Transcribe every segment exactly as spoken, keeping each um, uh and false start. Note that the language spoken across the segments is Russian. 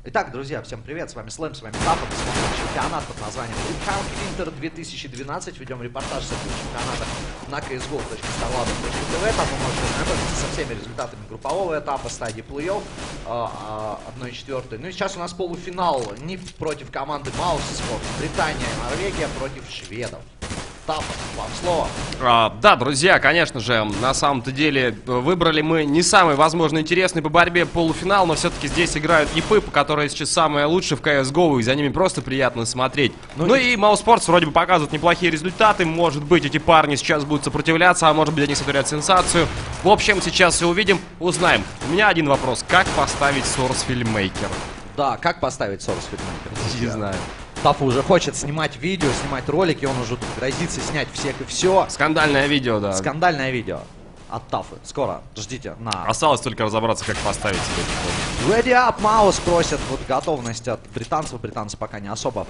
Итак, друзья, всем привет, с вами Слэм, с вами Тапа, мы смотрим чемпионат под названием County Winter две тысячи двенадцать, ведем репортаж с этого чемпионата на си эс го точка старлаб точка ти ви, там вы можете ознакомиться со всеми результатами группового этапа, стадии плей-офф, одна четвертая. Ну и сейчас у нас полуфинал, НИП против команды Маус Спорт, Британия и Норвегия против шведов. Тапа, вам слово. А, да, друзья, конечно же, на самом-то деле выбрали мы не самый, возможно, интересный по борьбе полуфинал, но все-таки здесь играют НИПы, которые сейчас самые лучшие в си эс го, и за ними просто приятно смотреть. Ну, ну и Маус Спортс вроде бы показывают неплохие результаты, может быть, эти парни сейчас будут сопротивляться, а может быть, они сотворят сенсацию. В общем, сейчас все увидим, узнаем. У меня один вопрос: как поставить Source Filmmaker? Да, как поставить Source Filmmaker? Не знаю. Тафа уже хочет снимать видео, снимать ролики, он уже тут грозится снять всех и все. Скандальное видео, да. Скандальное видео от Тафы. Скоро ждите на... Осталось только разобраться, как поставить себе. Ready up, Маус просят вот готовность от британцев. Британцы пока не особо...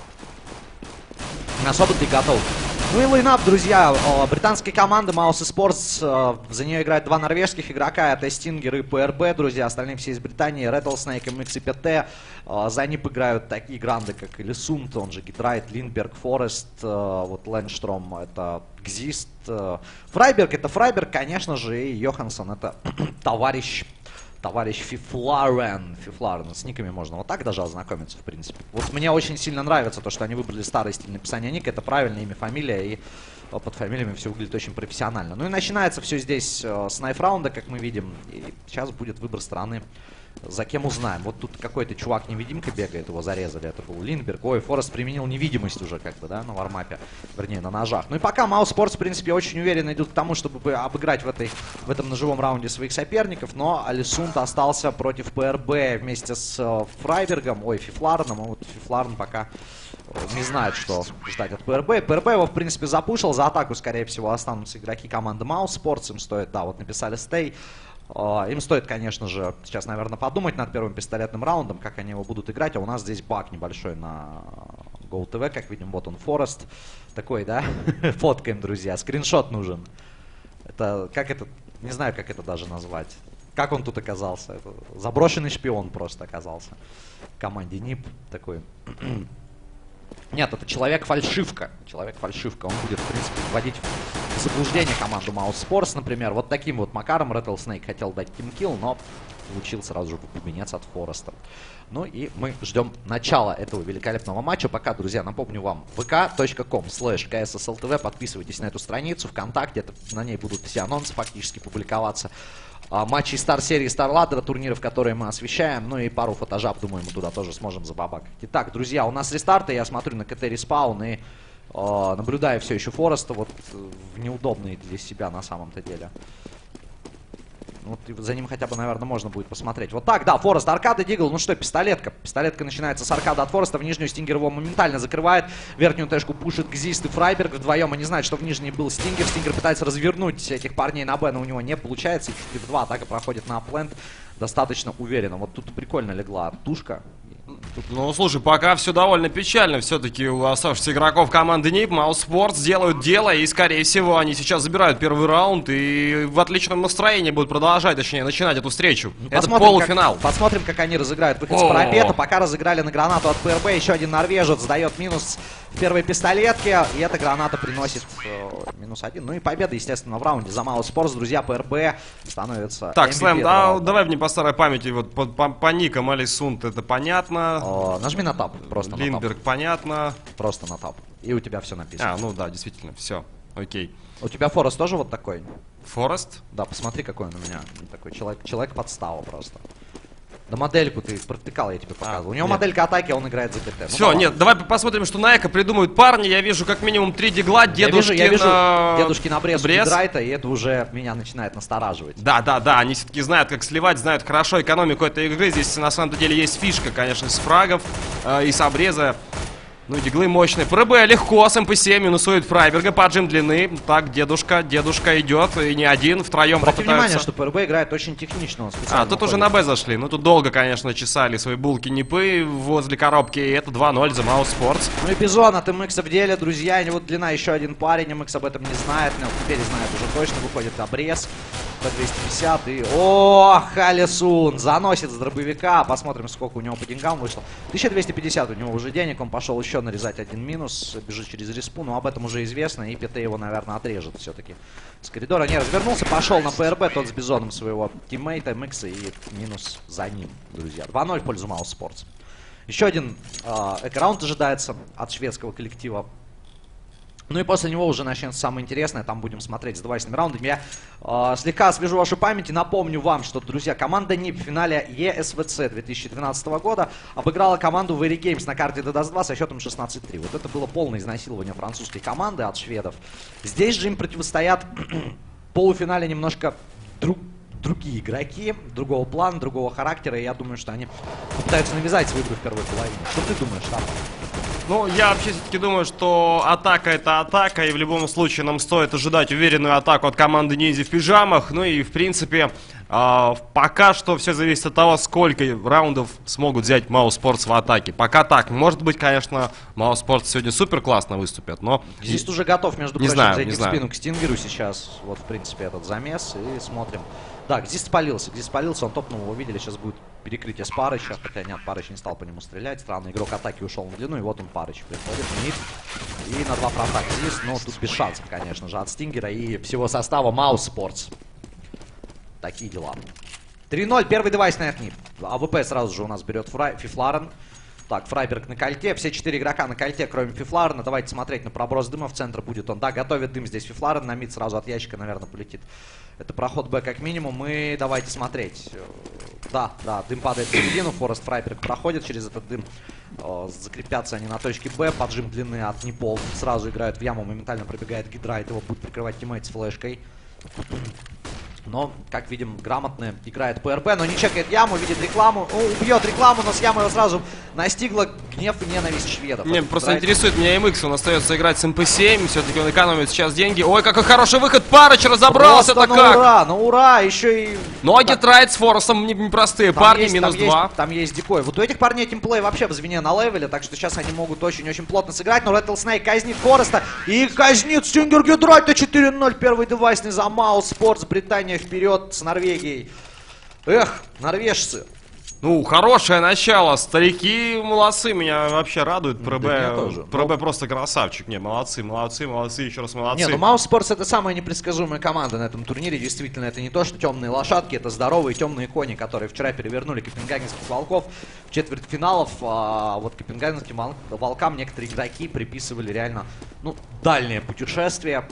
Не особо ты готов. Ну и лайнап, друзья. Британские команды Маус Esports. За нее играют два норвежских игрока. Это Stinger и пи эр би, друзья. Остальные все из Британии. Rattlesnake, эм икс и пи ти. За нип играют такие гранды, как Элисунт, он же Гидрайт, Линдберг, Форест. Вот Лэндштром, это Гзист. Фрайберг, это Фрайберг, конечно же. И Йоханссон, это товарищ... Товарищ Фифларен. Фифларен. С никами можно вот так даже ознакомиться, в принципе. Вот мне очень сильно нравится то, что они выбрали старый стиль написания ника. Это правильное имя, фамилия, и под фамилиями все выглядит очень профессионально. Ну и начинается все здесь э, с найф-раунда, как мы видим. И сейчас будет выбор страны. За кем узнаем. Вот тут какой-то чувак-невидимка бегает, его зарезали. Это был Линдберг. Ой, Форест применил невидимость уже, как бы, да, на вармапе. Вернее, на ножах. Ну и пока Маус Спортс, в принципе, очень уверенно идут к тому, чтобы обыграть в, этой, в этом ножевом раунде своих соперников. Но Алисунт остался против пи эр би вместе с э, Фрайбергом. Ой, Фифларном. Вот Фифларн пока не знает, что ждать от пи эр би. пи эр би его, в принципе, запушил. За атаку, скорее всего, останутся игроки команды Маус Спортс. Им стоит, да, вот написали стей. Uh, им стоит, конечно же, сейчас, наверное, подумать над первым пистолетным раундом, как они его будут играть. А у нас здесь баг небольшой на GoTV, как видим, вот он, Форест. Такой, да? Фоткаем, друзья. Скриншот нужен. Это, как это, не знаю, как это даже назвать. Как он тут оказался? Это заброшенный шпион просто оказался. В команде нип такой. Нет, это человек-фальшивка. Человек-фальшивка. Он будет, в принципе, вводить в заблуждение команду Маус Спортс, например. Вот таким вот макаром Rattlesnake хотел дать тимкилл, но получил сразу же бубенец от Фореста. Ну и мы ждем начала этого великолепного матча. Пока, друзья, напомню вам, ви ка точка ком слэш ка эс эс эл ти ви. Подписывайтесь на эту страницу ВКонтакте. Это, на ней будут все анонсы фактически публиковаться. А, матчи Стар-серии, Стар-ладдера, турниров, которые мы освещаем. Ну и пару фотожаб, думаю, мы туда тоже сможем забабакать. Итак, друзья, у нас рестарты. Я смотрю на КТ респаун и э, наблюдаю все еще Фореста вот в неудобные для себя на самом-то деле. Вот за ним хотя бы, наверное, можно будет посмотреть. Вот так, да, Форест, аркада, дигл. Ну что, пистолетка. Пистолетка начинается с аркада от Фореста. В нижнюю Стингер его моментально закрывает. Верхнюю тэшку пушит Гзист и Фрайберг. Вдвоем они знают, что в нижней был Стингер. Стингер пытается развернуть этих парней на Б, но у него не получается. И в два атака проходит на апленд достаточно уверенно. Вот тут прикольно легла тушка. Ну, слушай, пока все довольно печально. Все-таки у оставшихся игроков команды нип Маус Спортс делают дело, и, скорее всего, они сейчас забирают первый раунд и в отличном настроении будут продолжать, точнее, начинать эту встречу. Это полуфинал. Как, посмотрим, как они разыграют выход с парапета. Пока разыграли на гранату от пи эр би. Еще один норвежец сдает минус в первой пистолетке. И эта граната приносит э, минус один. Ну и победа, естественно, в раунде за Маус Спортс. Друзья, пи эр би становится... Так, Слэм, да, давай мне по старой памяти, вот по, по, по никам Алисунт, это понятно. О, нажми на тап, просто Линдберг, на тап. Понятно. Просто на тап. И у тебя все написано. А, ну да, действительно, все. Окей. У тебя Форест тоже вот такой? Форест? Да, посмотри, какой он у меня. Такой человек, человек подстава просто. Да модельку ты протыкал, я тебе показывал. А, у него нет. Моделька атаки, а он играет за КТ. Все, ну, нет, давай посмотрим, что на эко придумают парни. Я вижу как минимум три дигла, дедушки я вижу, на... Я вижу дедушки на брез, Гидрайта, и это уже меня начинает настораживать. Да, да, да, они все-таки знают, как сливать, знают хорошо экономику этой игры. Здесь на самом деле есть фишка, конечно, с фрагов э, и с обреза. Ну, диглы мощные. пи эр би легко, с эм пэ семь минусует Фрайберга, поджим длины. Так, дедушка, дедушка идет, и не один, втроем Обрати попытаются... внимание, что пи эр би играет очень технично, он специально А, тут уходит. уже на Б зашли. Ну, тут долго, конечно, чесали свои булки НИПы возле коробки, и это два ноль за Маус Спортс. Ну и Бизон от эм икс в деле, друзья, и вот длина еще один парень, эм икс об этом не знает, но теперь знает уже точно, выходит обрез. ПРБ двести пятьдесят. И... О, Халисун заносит с дробовика. Посмотрим, сколько у него по деньгам вышло. тысяча двести пятьдесят у него уже денег. Он пошел еще нарезать один минус. Бежит через респу. Но об этом уже известно. И ПТ его, наверное, отрежет все-таки. С коридора не развернулся. Пошел на ПРБ. Тот с бизоном своего тиммейта. Микса. И минус за ним, друзья. два ноль в пользу Маус Спортс. Еще один э, эко-раунд ожидается от шведского коллектива. Ну и после него уже начнется самое интересное. Там будем смотреть с девайсными раундами. Я э, слегка освежу вашу память и напомню вам, что, друзья, команда нип в финале и эс ви си две тысячи двенадцатого года обыграла команду Very Games на карте ди дас два со счетом шестнадцать три. Вот это было полное изнасилование французской команды от шведов. Здесь же им противостоят в полуфинале немножко друг, другие игроки, другого плана, другого характера. И я думаю, что они пытаются навязать свою игру в первой половине. Что ты думаешь, там? Ну, я вообще все-таки думаю, что атака это атака, и в любом случае нам стоит ожидать уверенную атаку от команды Ниндзя в пижамах. Ну и, в принципе, э, пока что все зависит от того, сколько раундов смогут взять Маус Спортс в атаке. Пока так. Может быть, конечно, Маус Спортс сегодня супер классно выступят, но... Здесь уже готов, между не прочим, знаю, зайти не в знаю. спину к Стингеру сейчас. Вот, в принципе, этот замес. И смотрим. Да, Гзис спалился, Гзис спалился, он топнул, его видели, сейчас будет перекрытие с Парыча. Хотя нет, Парыч не стал по нему стрелять. Странно, игрок атаки ушел на длину, и вот он, Парыч, приходит в мид. И на два фронта Гзис, но тут без шансов, конечно же, от Стингера и всего состава Маус Спортс. Такие дела. три ноль, первый девайс на нип. АВП сразу же у нас берет Фрай, Фифларен. Так, Фрайберг на кольте. Все четыре игрока на кольте, кроме Фифларена. Давайте смотреть на проброс дыма. В центр будет он. Да, готовит дым здесь Фифларен. На мид сразу от ящика, наверное, полетит. Это проход Б как минимум. И давайте смотреть. Да, да, дым падает в середину. Форест Фрайберг проходит через этот дым. Закрепятся они на точке Б. Поджим длины от Нипол. Сразу играют в яму. Моментально пробегает Гидрайт. Его будет прикрывать тиммейт с флешкой. Но, как видим, грамотно играет ПРБ, но не чекает яму, видит рекламу, ну, убьет рекламу, но с ямы его сразу настигла гнев и ненависть шведов. Не, просто Драйт... интересует меня эм икс, он остается играть с эм пэ семь, все-таки он экономит сейчас деньги. Ой, какой хороший выход, Парыч разобрался-то как! ура, ну ура, еще и... Ну а Гидрайт с Форестом непростые там парни, есть, минус там два. Есть, там есть дикой. Вот у этих парней тимплей вообще в звене на левеле, так что сейчас они могут очень-очень плотно сыграть, но Rattlesnake казнит Фореста и казнит Стингер Гидрайта четыре ноль, первый девайсный за Маус Спортс, Британия вперед с Норвегией. Эх, норвежцы. Ну, хорошее начало. Старики молодцы, меня вообще радует. ПРБ, да ПРБ ну... просто красавчик. Не, молодцы, молодцы, молодцы, еще раз молодцы. Не, ну Маус Спортс это самая непредсказуемая команда на этом турнире. Действительно, это не то, что темные лошадки, это здоровые темные кони, которые вчера перевернули копенгагенских волков в четвертьфиналов. А вот копенгагенским волкам некоторые игроки приписывали реально, ну, дальнее путешествие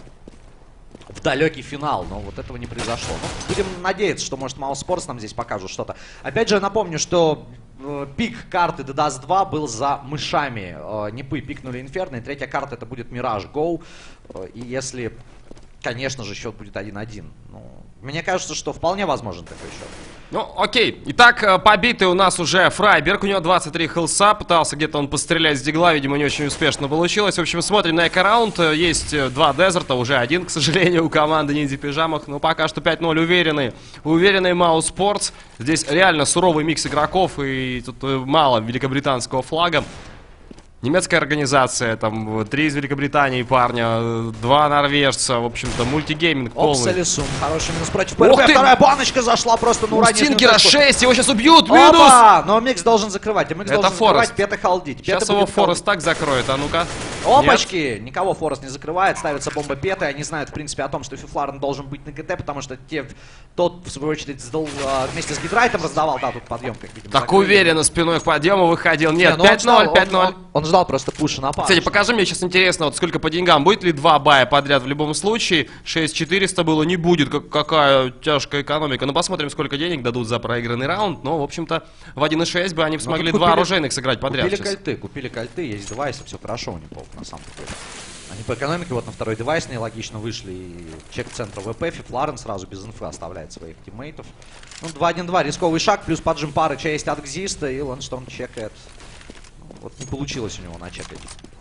в далекий финал, но вот этого не произошло. Ну, будем надеяться, что, может, Маус Спортс нам здесь покажут что-то. Опять же, напомню, что э, пик карты ди дас два был за мышами. Э, Нипы пикнули Инферно, и третья карта это будет Мираж Гоу. Э, и если, конечно же, счет будет один один. Ну, мне кажется, что вполне возможен такой счет. Ну, окей. Итак, побитый у нас уже Фрайберг. У него двадцать три хелса. Пытался где-то он пострелять с дигла. Видимо, не очень успешно получилось. В общем, смотрим на эко-раунд. Есть два дезерта. Уже один, к сожалению, у команды Ниндзя в пижамах. Но пока что пять ноль уверенный. Уверенный Маус Спортс. Здесь реально суровый микс игроков. И тут мало великобританского флага. Немецкая организация, там, три из Великобритании парня, два норвежца, в общем-то, мультигейминг полный. Опселисун, хороший минус против ПРБ, вторая баночка зашла просто на у уранее. Стингера шесть, его сейчас убьют, минус! Опа! Но Микс должен закрывать, Микс это должен Форест. закрывать, Пета халдить. Сейчас Пета его Форест так закроет, а ну-ка. Опачки! Нет. Никого Форест не закрывает, ставится бомба Пета, они знают, в принципе, о том, что Фифларен должен быть на ГТ, потому что те, тот, в свою очередь, сдал, а, вместе с Гидрайтом раздавал, да, тут подъем, как видим. Так закрыли. Уверенно спиной к подъему выходил, нет, не, пять ноль, пять ноль. Он, он, он ждал просто пуша на пару. Кстати, покажи мне сейчас интересно, вот сколько по деньгам. Будет ли два бая подряд в любом случае? шесть четыреста было, не будет. Как, какая тяжкая экономика. Ну, посмотрим, сколько денег дадут за проигранный раунд. Но, в общем-то, в один и шесть бы они смогли купили, два оружейных сыграть подряд. Купили сейчас. кольты, купили кольты, есть девайсы, все хорошо у них, на самом деле. Они по экономике вот на второй девайсный логично вышли. И чек центра ВП, Фифларен сразу без инфы оставляет своих тиммейтов. Ну, два один два, рисковый шаг, плюс поджим пары, есть от Гзиста, и Лэншторм чекает. Вот не получилось у него начекать.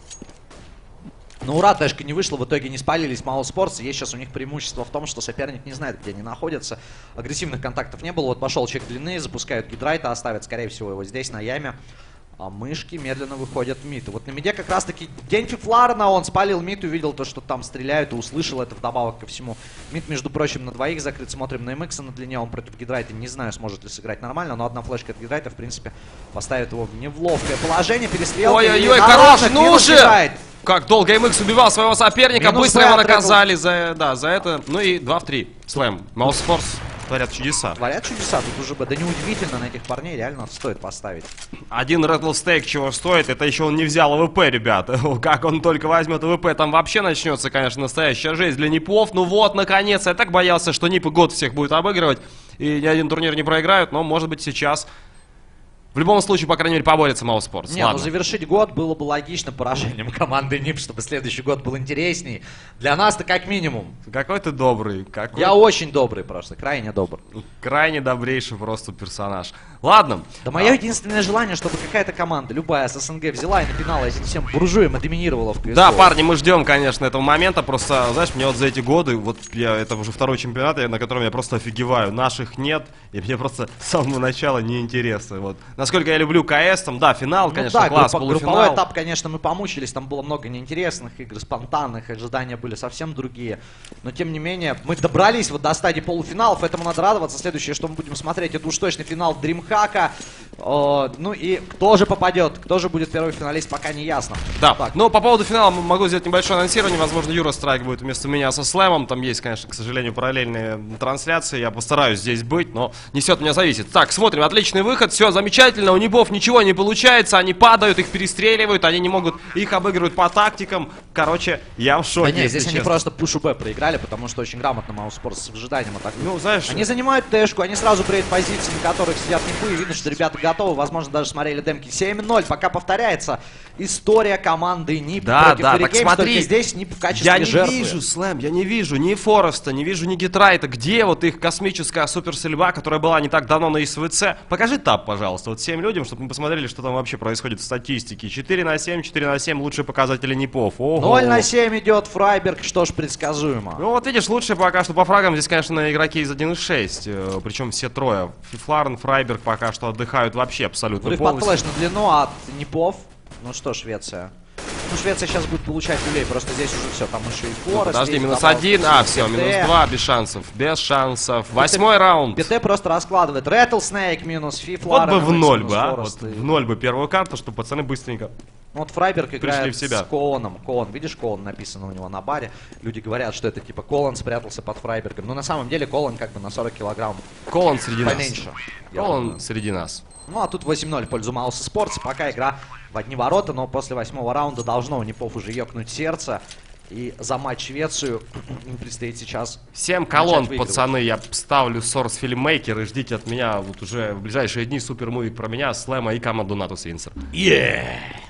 Ну, ура, тэшка не вышла, в итоге не спалились Маус Спортс. Есть сейчас у них преимущество в том, что соперник не знает, где они находятся. Агрессивных контактов не было. Вот пошел чек длины, запускают Гидрайта, оставят, скорее всего, его здесь, на яме. А мышки медленно выходят в мид. И вот на миде как раз таки день Фифларна, он спалил мид, увидел то, что там стреляют, и услышал это вдобавок ко всему. Мид, между прочим, на двоих закрыт. Смотрим на эм икс на длине, он против Гидрайта. Не знаю, сможет ли сыграть нормально, но одна флешка от Гидрайта, в принципе, поставит его в неловкое положение. Перестрелка. Ой-ой-ой, хорош, ну уже! Как долго эм икс убивал своего соперника, минус быстро его наказали за, да, за это. Ну и два в три. Слэм. Mousesports творят чудеса. Творят чудеса, тут уже бы, да неудивительно, на этих парней реально стоит поставить. Один Rattlesnake чего стоит, это еще он не взял эй ви пи, ребята. Как он только возьмет эй ви пи, там вообще начнется, конечно, настоящая жизнь для Нипов. Ну вот, наконец, я так боялся, что Нипы год всех будет обыгрывать, и ни один турнир не проиграют, но может быть сейчас... В любом случае, по крайней мере, поборется Mousesports. Не, ну завершить год было бы логично поражением команды нип, чтобы следующий год был интересней. Для нас-то как минимум. Какой ты добрый. Какой... Я очень добрый просто, крайне добрый. Крайне добрейший просто персонаж. Ладно. Да мое а... единственное желание, чтобы какая-то команда, любая с СНГ, взяла и напинала этим всем буржуем и доминировала в квесту. Да, парни, мы ждем, конечно, этого момента. Просто, знаешь, мне вот за эти годы, вот я, это уже второй чемпионат, на котором я просто офигеваю. Наших нет, и мне просто с самого начала неинтересно. Вот. Насколько я люблю КС, там, да, финал, ну, конечно, да, класс, группа, полуфинал. Групповой этап, конечно, мы помучились, там было много неинтересных игр, спонтанных, ожидания были совсем другие. Но, тем не менее, мы добрались вот до стадии полуфиналов, этому надо радоваться. Следующее, что мы будем смотреть, это уж точно финал DreamHack. О, ну и кто же попадет, кто же будет первый финалист, пока не ясно. Да, так. Но по поводу финала могу сделать небольшое анонсирование. Возможно, Юра Страйк будет вместо меня со Слэмом. Там есть, конечно, к сожалению, параллельные трансляции. Я постараюсь здесь быть, но не все от меня зависит. Так, смотрим, отличный выход, все замечательно. У Нипов ничего не получается, они падают, их перестреливают, они не могут, их обыгрывают по тактикам. Короче, я в шоке. Да нет, здесь честно. Они просто пушу Б проиграли, потому что очень грамотно Mousesports с ожиданием атакуют. Ну, знаешь... Они занимают тэшку, они сразу бреют позиции, на которых сидят Нипы, и видно, что ребята готовы, возможно, даже смотрели демки. семь ноль, пока повторяется история команды нип да, против да, Free так Games, смотри, только здесь нип в качестве я не жертвы. вижу, Слэм, я не вижу ни Фореста, не вижу ни Гидрайта. Где вот их космическая суперстрельба, которая была не так давно на СВЦ? Покажи таб, пожалуйста, вот всем людям, чтобы мы посмотрели, что там вообще происходит в статистике. четыре на семь, четыре на семь лучшие показатели Нипов. Ого. ноль на семь идет Фрайберг, что ж, предсказуемо. Ну вот видишь, лучше пока что по фрагам здесь, конечно, игроки из один шесть. Причем все трое. Фифларн, Фрайберг пока что отдыхают вообще абсолютно Взрыв под флеш на длину от Нипов. Ну что, Швеция. Ну, Швеция сейчас будет получать люлей, просто здесь уже все, там еще и Форест. Ну, подожди, минус один, а, все, минус два, без шансов, без шансов. Восьмой раунд. ПТ просто раскладывает. Rattlesnake минус Фифлар. Вот бы в ноль бы, а, вот в ноль бы первую карту, чтобы пацаны быстренько вот Фрайберг играет в себя. с Колоном. Колон, видишь, Колон написано у него на баре. Люди говорят, что это типа Колон спрятался под Фрайбергом. Но на самом деле Колон как бы на сорок килограмм. Колон среди поменьше, нас. Колон среди нас. Ну а тут восемь ноль в пользу Mousesports. Пока игра в одни ворота, но после восьмого раунда должно у Нипов уже ёкнуть сердце. И за матч Швецию им предстоит сейчас семь колонн, пацаны, я ставлю Source Filmmaker и ждите от меня вот уже в ближайшие дни супермуви про меня, Слэма и команду Натус Винсер. Yeah!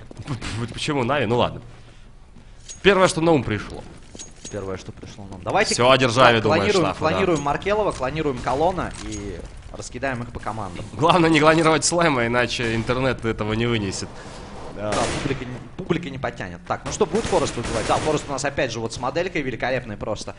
Почему Нави? Ну ладно. Первое, что на ум пришло. Первое, что пришло на ум. Давайте все одержали, думаешь, клонируем, штафа, клонируем да. Маркелова, клонируем Колона и раскидаем их по командам. Главное не клонировать Слэма, иначе интернет этого не вынесет. Да, публика, публика не потянет. Так, ну что, будет Форест выбивать? Да, Форест у нас опять же вот с моделькой великолепной просто.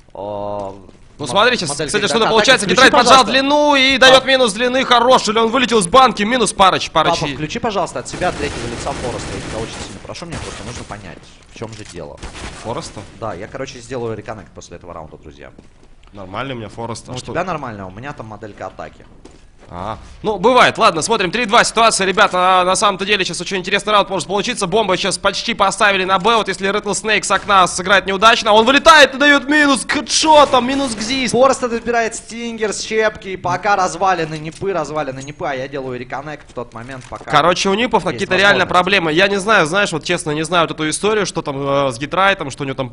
О, ну смотри, сейчас, кстати, что-то да, получается. так, Гидрайт поджал длину и а. дает минус длины. Хороший ли он вылетел с банки? Минус парыч, парыч. Папа, включи, пожалуйста, от себя третьего лица Фореста. Я тебя очень сильно прошу, мне просто нужно понять, в чем же дело. Фореста? Да, я, короче, сделаю реконнект после этого раунда, друзья. Нормально у меня Форест. Ну, а у что? тебя нормально, у меня там моделька атаки. А, ну, бывает. Ладно, смотрим. три-два ситуация, ребята. На самом-то деле сейчас очень интересный раунд может получиться. Бомба сейчас почти поставили на Б. Вот если Rattlesnake с окна сыграет неудачно, он вылетает и дает минус к хедшотам, минус к зис. Форест отбирает стингер с щепки. И пока развалины Нипы, развалины Нипы, а я делаю реконнект в тот момент, пока... Короче, у Нипов какие-то реально проблемы. Я не знаю, знаешь, вот честно, не знаю вот эту историю, что там э, с Гидрайтом, что у него там...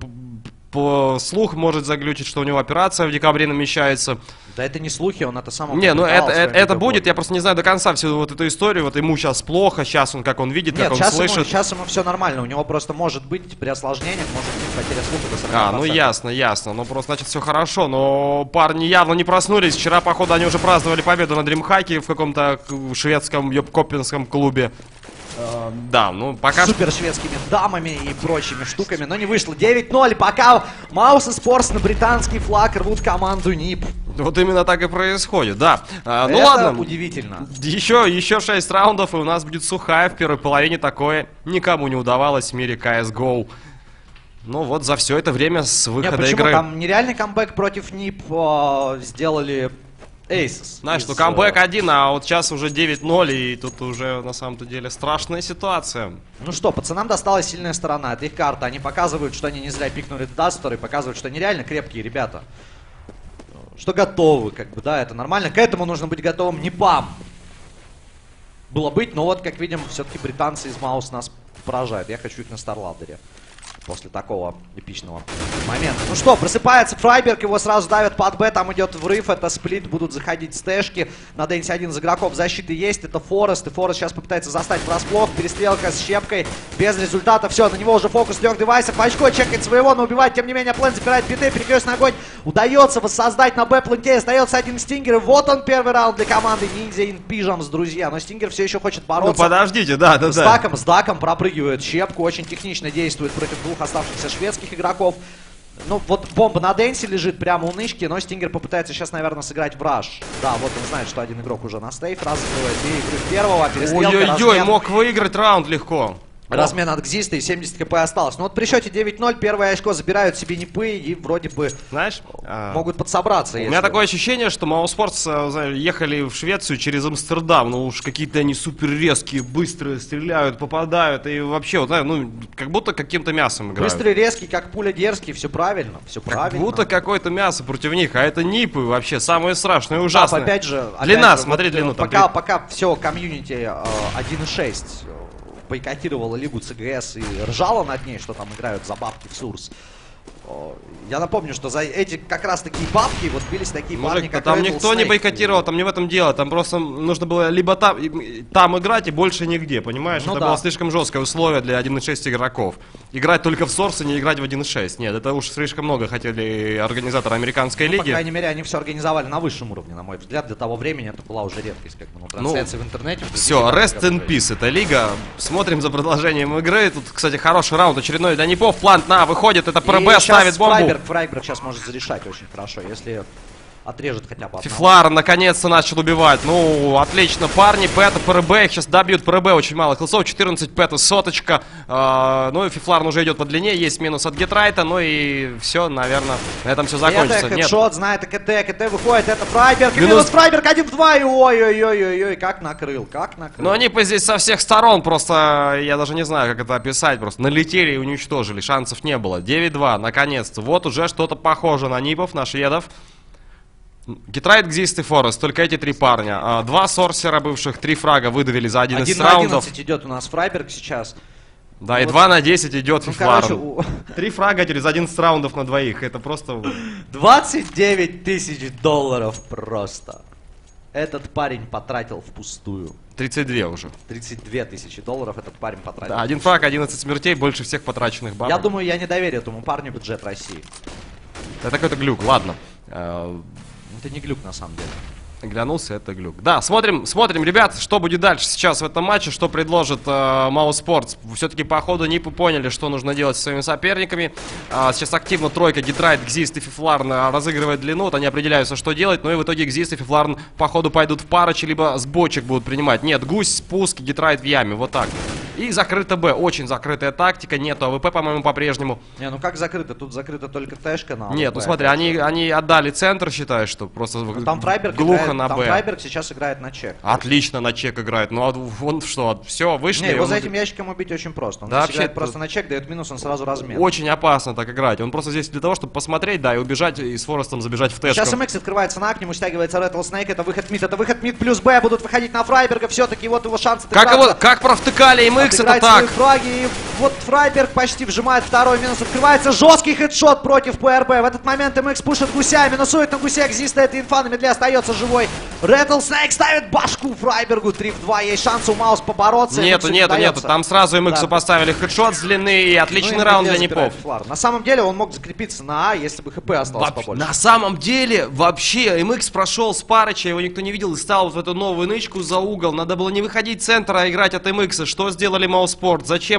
По слух может заглючить, что у него операция в декабре намечается. Да это не слухи, он это сам... Не, ну это, это, это будет, я просто не знаю до конца всю вот эту историю, вот ему сейчас плохо, сейчас он как он видит, Нет, как он сейчас слышит. Ему, сейчас ему все нормально, у него просто может быть при осложнениях, может быть потеря слуха до сорока процентов. А, ну ясно, ясно, ну просто значит все хорошо, но парни явно не проснулись, вчера походу они уже праздновали победу на DreamHack в каком-то шведском ёбкопинском клубе. Uh, да, ну пока... Супер шведскими дамами и прочими штуками, но не вышло. девять ноль, пока Mousesports на британский флаг рвут команду нип. Вот именно так и происходит, да. А, ну Это ладно. удивительно. Еще, еще шесть раундов, и у нас будет сухая в первой половине. Такое никому не удавалось в мире си эс го. Ну вот за все это время с выхода Не, почему? игры. Там нереальный камбэк против нип э, сделали Aces. Знаешь, из, ну камбэк э, один, а вот сейчас уже девять ноль, и тут уже на самом-то деле страшная ситуация. Ну что, пацанам досталась сильная сторона. Это их карта. Они показывают, что они не зря пикнули Дастер, и показывают, что они реально крепкие ребята. Что готовы, как бы, да, это нормально. К этому нужно быть готовым нипам. Было быть, но вот, как видим, все-таки британцы из Маус нас поражают. Я хочу их на Старладере. После такого эпичного момента. Ну что, просыпается Фрайберг, его сразу давят под Б, там идет врыв, это сплит, будут заходить стэшки. На Дэнси один из игроков защиты есть, это Форест, и Форест сейчас попытается застать врасплох. Перестрелка с щепкой, без результата, все, на него уже фокус трех девайсов. Очко чекает своего, но убивает, тем не менее, план забирает биты, перекрестный огонь. Удается воссоздать на Б-планте, остается один Стингер, и вот он первый раунд для команды Ниндзя Ин Пижамс, друзья. Но Стингер все еще хочет бороться. Ну подождите, да, да, С да. даком, с даком пропрыгивает щепку, очень технично действует против двух оставшихся шведских игроков. Ну, вот бомба на Дэнси лежит прямо у нычки, но Стингер попытается сейчас, наверное, сыграть в раш. Да, вот он знает, что один игрок уже на стейф разыгрывает. И игры первого, перестрелка, Ой-ой-ой, размен. мог выиграть раунд легко. Размен от Гзиста и семьдесят кп осталось. Ну вот при счете девять ноль первое очко забирают себе нипы и вроде бы Знаешь, а, могут подсобраться. у если... меня такое ощущение, что Мауспортс ехали в Швецию через Амстердам. Ну уж какие-то они супер резкие, быстрые, стреляют, попадают. И вообще, вот, ну, как будто каким-то мясом играют. Быстрый, резкий, как пуля дерзкий, все правильно, все правильно. Как будто какое-то мясо против них, а это нипы вообще самые страшные, ужасные. Да, опять же, длина, опять же, смотри вот, длину. Там, пока, пока все комьюнити э, один и шесть бойкотировала лигу ЦГС и ржала над ней, что там играют за бабки в Сурс. Я напомню, что за эти как раз такие бабки вот бились такие Мужик, парни, как там Rattlesnake. никто не бойкотировал, там не в этом дело. Там просто нужно было либо там, там играть и больше нигде, понимаешь? Ну это да. было слишком жесткое условие для один и шесть игроков. Играть только в Source и не играть в один и шесть. Нет, это уж слишком много хотели организаторы американской Ну, лиги. по крайней мере, они все организовали на высшем уровне, на мой взгляд. Для того времени это была уже редкость, как бы, ну, трансляции в интернете. в Все, две тысячи rest in peace, это лига. Смотрим за продолжением игры. Тут, кстати, хороший раунд очередной для Непов. Плант на выходит, это И ПРБ сейчас ставит бомбу. Фрайберг, Фрайберг сейчас может зарешать очень хорошо, если отрежет хотя бы одного. Фифлар наконец-то начал убивать. Ну, отлично, парни. Пэта, ПРБ, их сейчас добьют. ПРБ очень мало хилсов, четырнадцать, Пэта, соточка. Э, ну и Фифлар уже идет по длине. Есть минус от Гетрайта. Ну и все, наверное, на этом все закончится. Это Нет. хедшот, знает КТ, КТ выходит, это Фрайберг, и Минус- минус Фрайберг один в два, и ой-ой-ой-ой-ой, как накрыл, как накрыл. Но они по здесь со всех сторон, просто я даже не знаю, как это описать, просто налетели и уничтожили, шансов не было. девять два, наконец-то. Вот уже что-то похоже на Нипов, на шведов. Гитрайт, Гзист и Форест, только эти три парня. А, Два сорсера бывших, три фрага выдавили за одиннадцать один на раундов. одиннадцать идет у нас Фрайберг сейчас. Да, и Вот. два на десять идет Ну, Фифлар. короче, у- Три фрага через одиннадцать раундов на двоих. Это просто... двадцать девять тысяч долларов просто. Этот парень потратил впустую. тридцать два уже. тридцать две тысячи долларов этот парень потратил. Да, один фраг, одиннадцать смертей, больше всех потраченных бабок. Я думаю, я не доверю этому парню бюджет России. Это какой-то глюк, ладно. Э, Это не глюк на самом деле. Глянулся, это глюк. Да, смотрим, смотрим, ребят, что будет дальше сейчас в этом матче, что предложит э, Мауспортс. Все-таки по ходу Нипы поняли, что нужно делать со своими соперниками. А, сейчас активно тройка, Гитрайт, Гзист и Фифларн разыгрывает длину, вот они определяются, что делать, но и в итоге Гзист и Фифларн по ходу пойдут в парыч, либо с бочек будут принимать. Нет, гусь, спуск, Гитрайт в яме, вот так. И закрыто Б, очень закрытая тактика, нету АВП, по-моему, по-прежнему. Не, ну как закрыто? Тут закрыта только Тэшка на Нет, АВП. ну смотри, они, они отдали центр, считаешь, что просто Ну, там Фрайберг глухо играет, на там Б. Фрайберг сейчас играет на чек. Отлично на чек играет. Ну, а он что, все, вышли. Не, его он за этим ящиком убить очень просто. Он Да, здесь вообще играет это- просто на чек, дает минус, он сразу размен. Очень опасно так играть. Он просто здесь для того, чтобы посмотреть, да, и убежать, и с Форестом забежать в тэшку. Сейчас эм икс открывается на, к нему стягивается Rattlesnake, это выход мид, это выход мид плюс Б, будут выходить на Фрайберга, все-таки вот его шанс Как отыграться. его, как провтыкали эм икс, это Отыграть так. свои фраги, и вот Фрайберг почти вжимает второй минус, открывается жесткий хедшот против ПРБ. В этот момент эм икс пушит гуся, минусует на гуся, Гзиста, это инфа, на медле остается живой. Rattlesnake ставит башку Фрайбергу, три в два, есть шанс у Маус побороться. Нету, эм иксу не нету, нету. удается. Там сразу эм иксу Да. поставили хедшот с длины, и отличный Ну, и раунд медле для забирает Непов. Флар. На самом деле он мог закрепиться на А, если бы ХП осталось Вообще, побольше. на самом деле, вообще, эм икс прошел с Парыча, его никто не видел, и стал вот в эту новую нычку за угол. Надо было не выходить в центр, а играть от эм икс. Что сделали Мауспорт? Зачем они сплит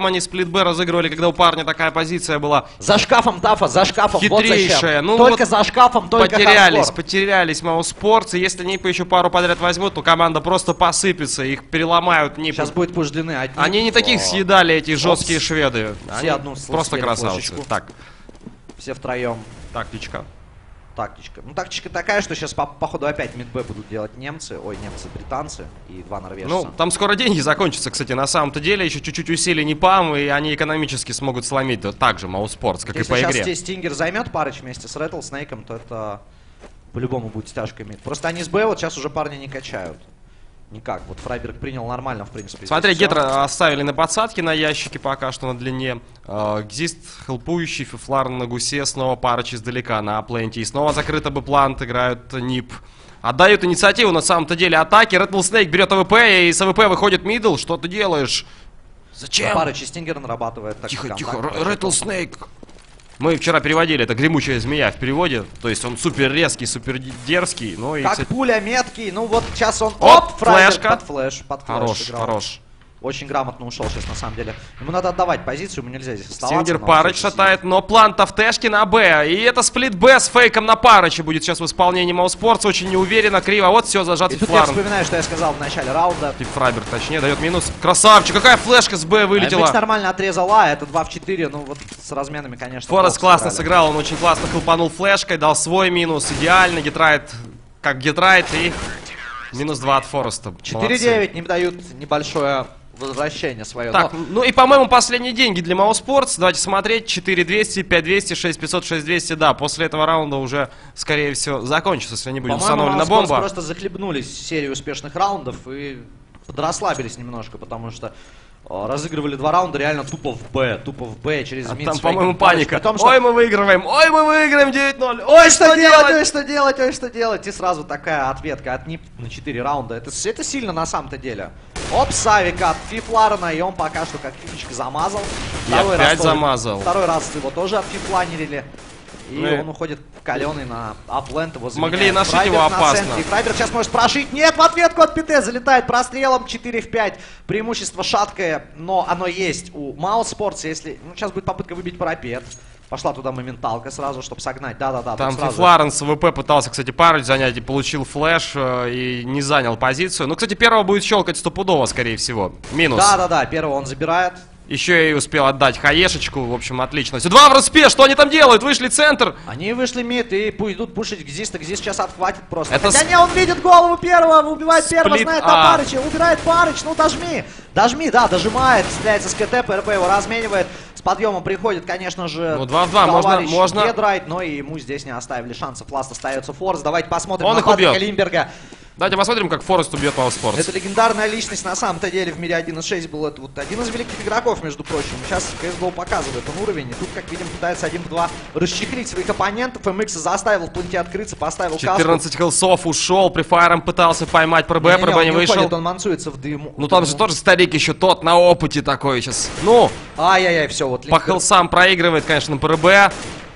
сплит Б разыгрывали, когда у парня такая позиция была. За шкафом Тафа, за шкафом. Хитрейшая. Вот ну только вот за шкафом, только потерялись, хардкор. потерялись Мауспортс. И если Нип еще пару подряд возьмут, то команда просто посыпется. Их переломают Нип. Сейчас будет пуш длины. Одни... Они не таких О. съедали, эти жесткие Опс. шведы. Все Они одну просто съели красавцы. флешечку. Так, Все втроем. тактичка. Тактичка. Ну, тактичка такая, что сейчас, по походу, опять мид-б будут делать немцы. Ой, немцы, британцы и два норвежца. Ну, там скоро деньги закончатся, кстати, на самом-то деле. Еще чуть-чуть усилий Нипам, и они экономически смогут сломить да, так же Мауспортс, как Если и по сейчас игре. здесь Стингер займет парыч вместе с Рэтлснейком, то это по-любому будет стяжка мид. Просто они с Б вот сейчас уже парни не качают. Никак. Вот Фрайберг принял нормально, в принципе. Смотри, здесь всё. Гетра оставили на подсадке на ящике пока что на длине. Э, Гзист хелпующий, Фифлар на гусе, снова Парыч издалека на пленте. И снова закрыто бы плант, играют Нип. Отдают инициативу на самом-то деле атаки. Рэтлснейк берет АВП, и с АВП выходит мидл. Что ты делаешь? Зачем? Парыч и Стингер нарабатывает. Так Тихо, контакт, тихо, так, Рэтлснейк. Мы вчера переводили, это гремучая змея в переводе. То есть он супер резкий, супер дерзкий. Ну и, Как кстати, пуля, меткий. Ну вот сейчас он... Оп, Фрайберг флешка. под флеш. Под флеш хорош, играл. хорош. Очень грамотно ушел сейчас, на самом деле. Ему надо отдавать позицию, ему нельзя здесь оставаться. Стингер но Парыч он шатает, но план-то в тэшке на Б. И это сплит Б с фейком на Парыча будет сейчас в исполнении Мауспортс. Очень неуверенно, криво. Вот все, зажат И тут я Фларн. вспоминаю, что я сказал в начале раунда. Тип Фрайберг, точнее, дает минус. Красавчик, какая флешка с Б вылетела. Бикс нормально отрезал А, это два в четыре, ну вот с разменами, конечно. Форест плохо классно сыграли. сыграл, он очень классно хлопанул флешкой, дал свой минус. Идеально, Гетрайт как Гетрайт и минус два от Фореста. четыре девять не дают небольшое возвращение свое. Так, но... ну и, по-моему, последние деньги для Мауспортс. Давайте смотреть. четыре двести, пять двести, шесть пятьсот, шесть двести. Да, после этого раунда уже, скорее всего, закончится, если не будет По-моему, установлена Мауспортс бомба. просто захлебнулись серию успешных раундов и подрасслабились немножко, потому что о, разыгрывали два раунда реально тупо в Б, тупо в Б через А мид. там, с фейком по-моему, Парыч, паника. при том, что... Ой, мы выигрываем! Ой, мы выиграем девять ноль! Ой, что делать, ой, что делать, ой, что делать. И сразу такая ответка от Нип на четыре раунда. Это, это сильно на самом-то деле. Оп, Савик от Фифларена, и он пока что как фифочка замазал. И опять тоже- замазал. Второй раз его тоже отфифланерили. И Ну и- он уходит каленый на аплент, его Могли заменяет нашить Фрайберг его на опасно. центре. И Фрайберг сейчас может прошить. Нет, в ответку от ПТ залетает прострелом четыре в пять. Преимущество шаткое, но оно есть у Мауспортс. Если... Ну, сейчас будет попытка выбить парапет. Пошла туда моменталка сразу, чтобы согнать. Да-да-да. Там тут сразу... Фифларен с ВП пытался, кстати, Парыч занять и получил флеш э, и не занял позицию. Ну, кстати, первого будет щелкать стопудово, скорее всего. Минус. Да-да-да, первого он забирает. Еще и успел отдать хаешечку. В общем, отлично. Все, два в распе. Что они там делают? Вышли центр. Они вышли мид и пусть идут пушить Гзиста. Гзист сейчас отхватит просто. Это Хотя с- не, он видит голову первого, убивает первого, Сплит знает А. на Парыча, убирает Парыч, ну дожми. Дожми, да, дожимает, стреляется с КТ, ПРП его разменивает. С подъемом приходит, конечно же, Ну, два в два, можно- товарищ можно- Гедрайт, но и ему здесь не оставили шансов. Ласт остается Форс. Давайте посмотрим Он на их Патрика убьет. Лимберга. Давайте посмотрим, как Форест убьет Мауспортс. Это легендарная личность на самом-то деле в мире один из шесть был. Это вот один из великих игроков, между прочим. Сейчас си эс го показывает он уровень. И тут, как видим, пытается один в два расчехлить своих оппонентов. эм икс заставил в планете открыться, поставил каску. четырнадцать хелсов ушел, префайром пытался поймать ПРБ, Не-не-не, ПРБ он не не вышел. уходит, он мансуется в дыму. Ну там же тоже старик еще тот на опыте такой сейчас. Ну, Ай-яй-яй, все, вот по Лимберг. хелсам проигрывает, конечно, на ПРБ.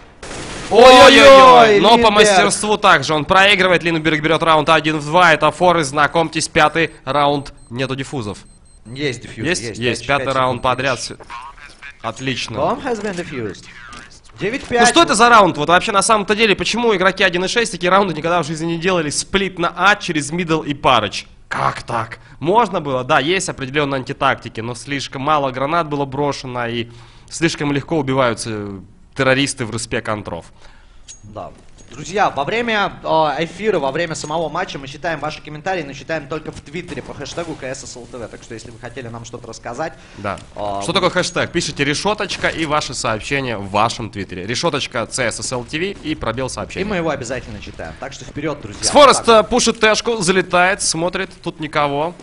Ой-ой-ой, Ой-ой-ой, но по Лимберг. мастерству также он проигрывает. Линберг берет раунд один в два. Это Форест, знакомьтесь, пятый раунд. Нету диффузов. Есть дефьюз. Есть? Есть, Есть, пять- пятый пять раунд секунд. подряд. Отлично. Bomb has been defused. девять пять. Ну что это за раунд? Вот вообще на самом-то деле, почему игроки один и шесть такие раунды никогда в жизни не делали? Сплит на А через мидл и Парыч. Как так? Можно было? Да, есть определенные антитактики, но слишком мало гранат было брошено и слишком легко убиваются террористы в респе контров. Да. Друзья, во время э, эфира, во время самого матча мы читаем ваши комментарии, но читаем только в Твиттере по хэштегу КССЛТВ. Так что, если вы хотели нам что-то рассказать... Да. А, Что такое хэштег? Пишите решеточка и ваши сообщения в вашем твиттере. Решеточка CSSLTV и пробел И сообщения. мы его обязательно читаем. Так что вперед, друзья. С Форест Так. э, пушит тэшку, залетает, смотрит, тут никого.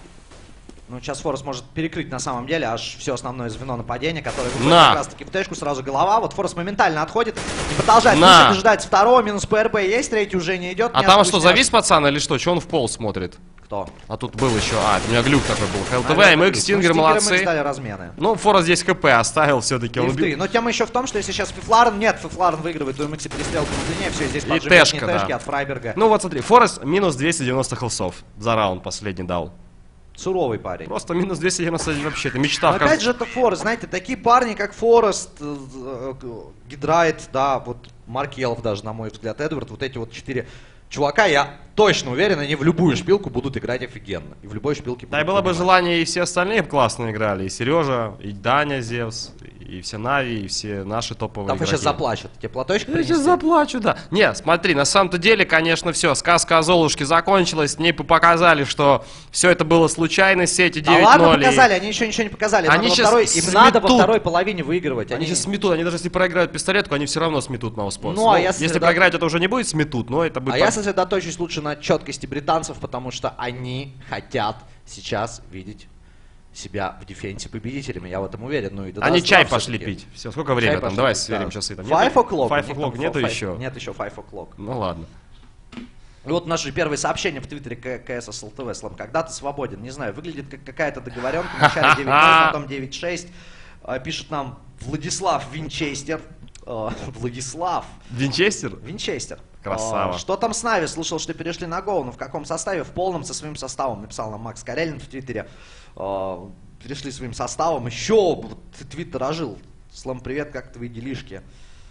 Ну, сейчас Форест может перекрыть на самом деле аж все основное звено нападения, которое выходит На. как раз таки в тэшку, сразу голова. Вот Форест моментально отходит и продолжает На. пушить, дожидается второго, минус ПРБ есть, третий уже не идет. А не там отпустят. что, завис пацан или что? Че он в пол смотрит? Кто? А тут был еще, а, у меня глюк такой был. ХЛТВ, А, эм икс, ну, Стингер, Стингеры мы молодцы. дали размены. Ну, Форест здесь ХП оставил все-таки. Он И в три. убил. Но тема еще в том, что если сейчас Фифларен, нет, Фифларен выигрывает, у эм икс перестрелку на длине, все, здесь И поджигание тэшка, тэшки да. от Фрайберга. Ну вот смотри, Форест минус двести девяносто хелсов за раунд последний дал. Суровый парень. Просто минус двести девяносто один вообще, это мечта. Но в кажд- опять же, это Форест, знаете, такие парни, как Форест, э, э, Гидрайт, да, вот Маркелов даже, на мой взгляд, Эдвард, вот эти вот четыре чувака, я точно уверен, они в любую шпилку будут играть офигенно. И в любой шпилке будут Да, и было бы понимать. желание, и все остальные бы классно играли. И Сережа, и Даня Зевс, и все Нави, и все наши топовые Там вы игроки. сейчас заплачут. Тебе платочек Я принести? сейчас заплачу, да. Не, смотри, на самом-то деле, конечно, все, сказка о Золушке закончилась, Нипы показали, что все это было случайность, все эти Да девять ладно, ноль. показали, они еще ничего не показали. Им Они надо во щас второй- им надо во сметут. второй половине выигрывать. Они сейчас сметут, они даже если проиграют пистолетку, они все равно сметут Мауспорт. Ну, а я если сосредо- проиграть, это уже не будет сметут, но это будет... А по- я сосредоточусь лучше на четкости британцев, потому что они хотят сейчас видеть себя в дефенсе победителями, я в этом уверен. Ну, и до Они нас чай два пошли всё-таки. пить. Все, сколько времени Чай там? пошли Давай пить, сверим да. часы. Там Five нету- o'clock. Five У них o'clock там нету five- еще? Нет еще five o'clock. Ну ладно. И вот наши первые сообщения в твиттере КС СЛТВ, Слам, когда ты свободен? Не знаю, выглядит как какая-то договоренка, вначале девять ноль, потом девять шесть. А, Пишет нам Владислав Винчестер. А, Владислав Винчестер? Винчестер. Красава. А, Что там с Нави? Слышал, что перешли на Гоу, но в каком составе? В полном, со своим составом. Написал нам Макс Карелин в твиттере. А, Перешли своим составом. Еще вот, твиттер ожил. Слам, привет, как твои делишки?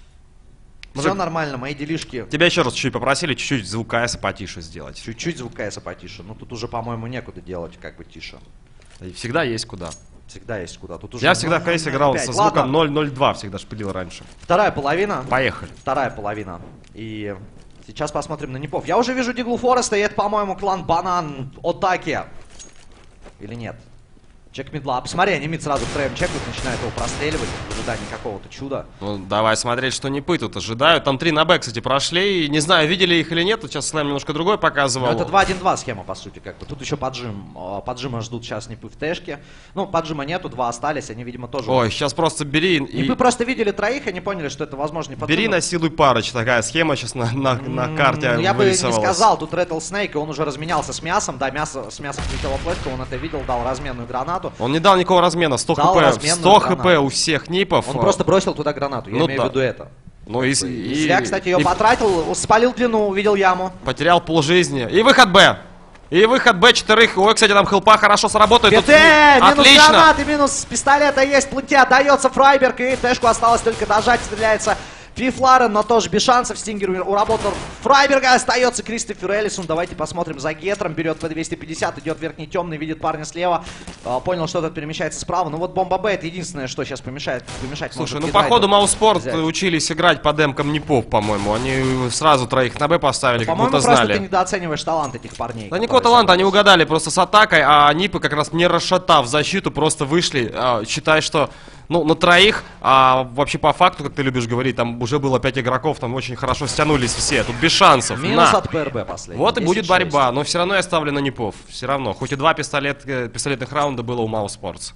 Все Мужик, нормально, мои делишки. Тебя еще раз чуть-чуть попросили чуть-чуть звук КС потише сделать. Чуть-чуть звук КСа потише. Ну тут уже, по-моему, некуда делать, как бы тише. И всегда есть куда. Всегда есть куда. Тут уже Я всегда в ноль КС ноль играл пять. со Ладно, звуком ноль ноль два, всегда шпилил раньше. Вторая половина. Поехали. Вторая половина. И сейчас посмотрим на Непов. Я уже вижу Диглу Фореста, и это, по-моему, клан Банан Отаки. Или нет? Чек мидла. Посмотри, они мид сразу втроем чекают, начинают его простреливать в ожидании какого-то чуда. Ну, давай смотреть, что Нипы тут ожидают. Там три на Б, кстати, прошли. И не знаю, видели их или нет. Вот сейчас Слэм немножко другой показывал. Ну, это два один два схема, по сути, как бы. Тут еще поджим. А, Поджима ждут сейчас Непы в тэшке. Ну, поджима нету, два остались, они, видимо, тоже... Ой, сейчас просто бери и... Непы просто видели троих, они поняли, что это, возможно, не поджим. Бери, насилуй парыч. Такая схема сейчас на, на, на карте Ну, я бы не вырисовалась. сказал, тут Rattlesnake, он уже разменялся с мясом, да, мясо, с мясом прилетела флешка, он это видел, дал разменную гранату. Он не дал никакого размена. сто Дал хп. разменную сто гранату. хп у всех Нипов. Он просто бросил туда гранату, я Ну имею да. в виду это. Ну и, И, и- зря, кстати, ее и потратил, спалил длину, увидел яму. потерял полжизни. И выход Б. И выход Б четырех. Ой, кстати, там хелпа хорошо сработает. Тут ПТ, минус отлично. гранаты, минус пистолета есть, планте отдается Фрайберг, и тэшку осталось только дожать, стреляется Фифларен, но тоже без шансов. Стингер уработал Фрайберга, остается Кристофер Эллисон. Давайте посмотрим за Гетром, берет по двести пятьдесят, идет верхний темный, видит парня слева, а, понял, что тот перемещается справа. Ну вот бомба Б, это единственное, что сейчас помешает, помешать Слушай, может ну Гидрайту походу Мауспорт взять. учились играть по демкам Нипов, по-моему. Они сразу троих на Б поставили, как По-моему, будто просто знали. ты недооцениваешь талант этих парней. Да которые никакого таланта, они собрались. угадали просто с атакой, а Нипы как раз не расшатав защиту, просто вышли. А, считай, что ну, на троих, а вообще по факту, как ты любишь говорить, там уже было пять игроков, там очень хорошо стянулись все, тут без шансов. Минус На. от ПРБ последний. Вот и будет десять шесть. борьба, но все равно я ставлю на Нипов. Все равно, хоть и два пистолет, э, пистолетных раунда было у Мауспортс.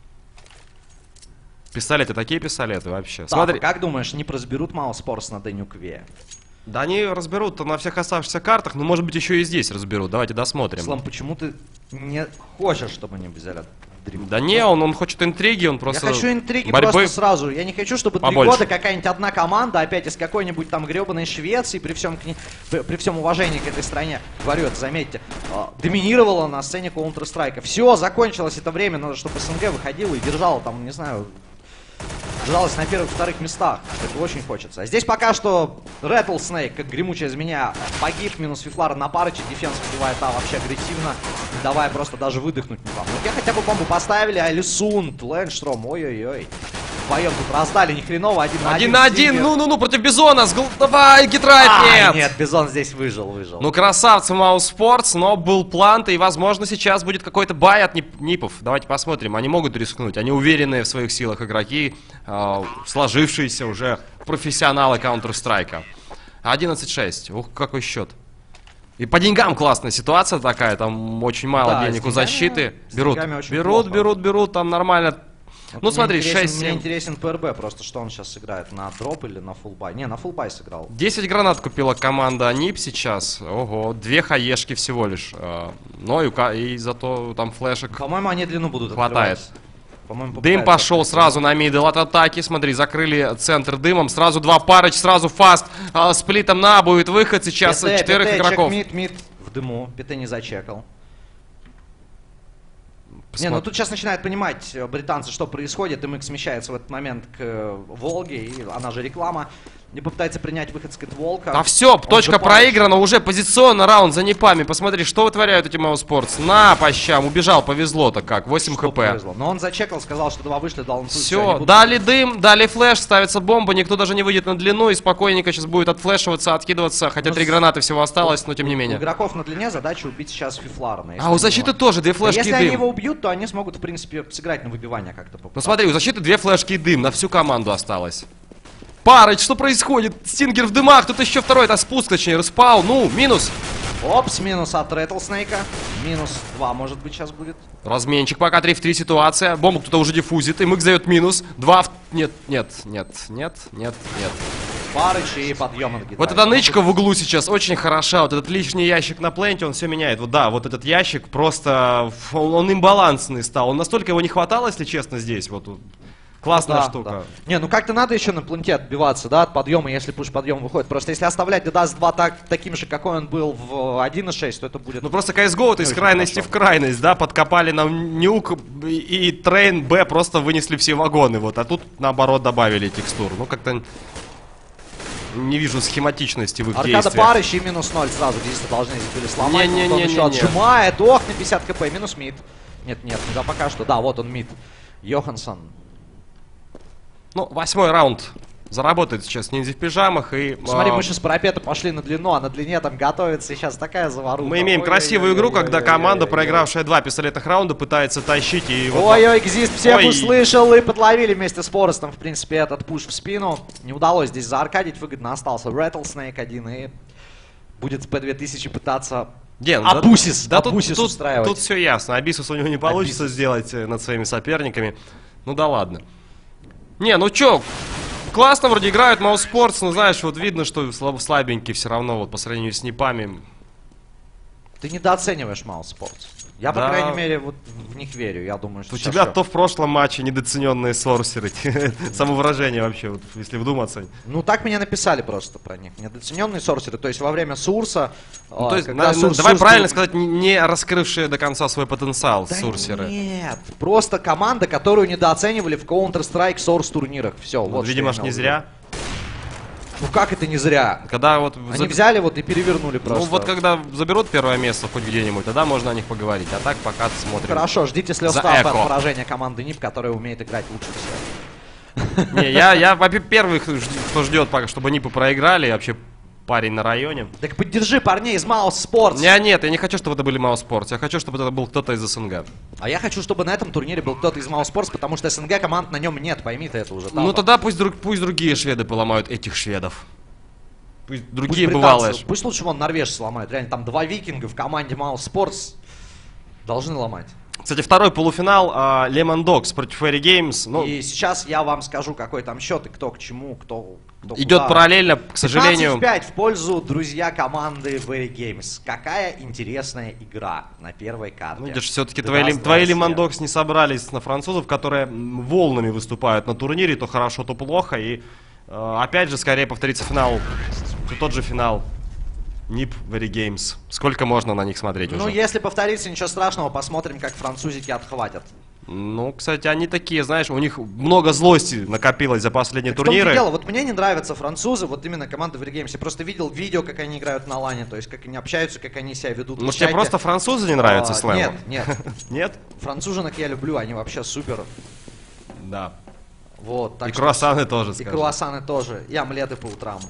Пистолеты, такие пистолеты вообще. Так, Смотри. как думаешь, не разберут Мауспорс на Денюкве? Да они разберут на всех оставшихся картах, но может быть еще и здесь разберут. Давайте досмотрим. Слам, почему ты не хочешь, чтобы они взяли Дрим? Да не, он, он хочет интриги, он Я просто... хочу интриги борьбы. просто сразу. Я не хочу, чтобы три побольше. года какая-нибудь одна команда, опять из какой-нибудь там гребаной Швеции, при всем, к ней- при, при всем уважении к этой стране, говорю это, заметьте, а, доминировала на сцене Counter-Strike. Все, закончилось это время, надо, чтобы СНГ выходила и держала там, не знаю, держалась на первых-вторых местах. Это очень хочется. А здесь пока что Rattlesnake, как гремучая змея, погиб, минус Фифлара на парочек, дефенс выбивает А вообще агрессивно, не давая просто даже выдохнуть не вам. Ну, где хотя бы бомбу поставили, Алисунд, Лэндштром, ой-ой-ой. Вдвоем тут раздали, ни хреново, один на один. Один на один, Стингер. ну-ну-ну, против Бизона, сгл... давай, Гидрайт, А, нет! нет, Бизон здесь выжил, выжил. Ну, красавцы Мауспортс, но был плант, и, возможно, сейчас будет какой-то бай от Нип- Нипов. Давайте посмотрим, они могут рискнуть, они уверенные в своих силах игроки, э, сложившиеся уже профессионалы Counter-Strike. одиннадцать шесть, ух, какой счет. И по деньгам классная ситуация такая, там очень мало Да, денег с у деньгами- защиты. с Берут, деньгами очень берут, плохо. берут, берут, там нормально. Вот Ну мне смотри, интересен- шесть Мне семь. интересен ПРБ, просто что он сейчас сыграет, на дроп или на фулбай? Не, на фулбай сыграл. десять гранат купила команда Нип сейчас. Ого, две хаешки всего лишь. Э, Но и, у ка- и зато там флешек. По-моему, они длину будут Хватает. открывать. По-моему, Дым попытаются пошел открыть. сразу на мидл от атаки. Смотри, закрыли центр дымом. Сразу два парыч, сразу фаст. А, сплитом на будет выход сейчас ПТ, четверых ПТ, игроков. чек, мид, мид в дыму. ПТ не зачекал. Не, ну тут сейчас начинают понимать британцы, что происходит. эм икс смещается в этот момент к э, Волге, и она же реклама. И попытается принять выход с Кэтволка. А все, Он точка же проиграна, уже позиционно раунд за непами. Посмотри, что вытворяют эти Мауспортс. На, по щам, убежал, повезло-то как, восемь Что хп. повезло. Но он зачекал, сказал, что два вышли, дал инфу. Все, дали дым, дали флеш, ставится бомба, никто даже не выйдет на длину и спокойненько сейчас будет отфлешиваться, откидываться, хотя Ну, три с- гранаты всего осталось, но тем не У менее. игроков на длине задача убить сейчас Фифларна. А у защиты тоже две флешки Если и они дым. его убьют, то они смогут, в принципе, сыграть на выбивание как-то. Ну смотри, у защиты две флешки и дым, на всю команду осталось. Парыч, что происходит? Стингер в дымах, тут еще второй, это спуск, точнее, респаун, ну, минус. Опс, минус от Рэтлснейка. Минус два, может быть, сейчас будет. Разменчик, пока три в три ситуация, бомбу кто-то уже диффузит, МХ дает минус, два в... Нет, нет, нет, нет, нет, нет. Парыч и подъем от гитары. Вот эта нычка в углу сейчас очень хороша, вот этот лишний ящик на пленте, он все меняет. Вот да, вот этот ящик просто, он, он имбалансный стал, он настолько его не хватало, если честно, здесь, вот. Классная Да, штука. да. Не, ну как-то надо еще на пленте отбиваться, да, от подъема, если пуш-подъем выходит. Просто если оставлять Даст два так, таким же, какой он был в один и шесть, то это будет... Ну просто си эс го это из очень крайности хорошо. в крайность, да, подкопали нам нюк и, и трейн Б просто вынесли все вагоны, вот, а тут наоборот добавили текстур. Ну как-то не вижу схематичности в их Аркада действиях. Парыч и минус ноль сразу здесь должны здесь были сломать. Не-не-не-не-не. Вот он еще отжимает, ох, на пятьдесят кп, минус мид. Нет, нет, не да пока что, да, вот он мид. Йоханссон. Ну, восьмой раунд заработает сейчас ниндзя в пижамах и... Смотри, а, мы сейчас парапета пошли на длину, а на длине там готовится сейчас такая заваруха. мы имеем Ой, красивую ой, игру, ой, когда ой, команда, ой, ой, проигравшая два пистолетных раунда, пытается тащить и... вот- Ой-ой, Экзист всех Ой. услышал и подловили вместе с Форестом, в принципе, этот пуш в спину. Не удалось здесь зааркадить, выгодно остался Рэтлснейк один и будет с пэ две тысячи пытаться... Не, ну, Абусис, да, тут, Абусис тут, устраивать. тут все ясно. Абисус у него не получится Абисус. сделать э, над своими соперниками. Ну да ладно. Не, ну чё, классно вроде играют Мауспортс, но знаешь, вот видно, что слаб- слабенькие все равно вот по сравнению с Непами. Ты недооцениваешь Мауспортс. Я, по Да. крайней мере, вот в них верю. Я думаю, что У сейчас тебя всё. то в прошлом матче недооцененные сорсеры. Самовыражение вообще, вот, если вдуматься. Ну, так меня написали просто про них. Недооцененные сорсеры. То есть во время Сурса... Ну, а, то есть, когда на- Сурс- давай Сурс правильно был- сказать, не раскрывшие до конца свой потенциал Да сурсеры. нет, просто команда, которую недооценивали в Counter-Strike Source турнирах. Все, Ну, вот. что видимо, я ж имел не в виду. зря. Ну как это не зря? Когда вот... Они за- взяли вот и перевернули просто. Ну вот когда заберут первое место хоть где-нибудь, тогда можно о них поговорить. А так пока смотрим. Хорошо, ждите слез За Стаффа эко. от поражения команды НИП, которая умеет играть лучше всех. Не, я, я во-первых, первых, кто ждет, пока, чтобы Нипы проиграли, и вообще парень на районе. Так поддержи парней из Маус Спортс. Не, нет, я не хочу, чтобы это были Мауспортс. Я хочу, чтобы это был кто-то из СНГ. А я хочу, чтобы на этом турнире был кто-то из Маус Спортс, потому что СНГ команд на нем нет, пойми ты это уже. Ну Таба. тогда пусть, друг, пусть другие шведы поломают этих шведов. Пусть Пусть другие британцы- бывалые. ш- Пусть лучше вон норвежцы сломают. Реально, там два викинга в команде Маус Спортс должны ломать. Кстати, второй полуфинал а, Lemon Dogs против Fairy Games. Ну, И сейчас я вам скажу, какой там счет и кто к чему, кто, кто идет куда. параллельно, к сожалению. пятнадцать пять в пользу друзья команды Very Games. Какая интересная игра на первой карте. Ну, видишь, все-таки The твои, Dust лим- твои Garcia. Lemon Dogs не собрались на французов, которые м, волнами выступают на турнире, то хорошо, то плохо. И э, опять же, скорее повторится финал, тот же финал. Нип, Very Games. Сколько можно на них смотреть Ну, уже? если повторится, ничего страшного, посмотрим, как французики отхватят. Ну, кстати, они такие, знаешь, у них много злости накопилось за последние Так в том-то и турниры. дело, вот мне не нравятся французы, вот именно команда Very Games. Я просто видел видео, как они играют на лане, то есть как они общаются, как они себя ведут. Может, в тебе чате. просто французы не нравятся, А, Слэм? Нет, нет. Нет? Француженок я люблю, они вообще супер. Да. Вот, так И что- круассаны тоже, И скажи. круассаны тоже, и омлеты по утрам.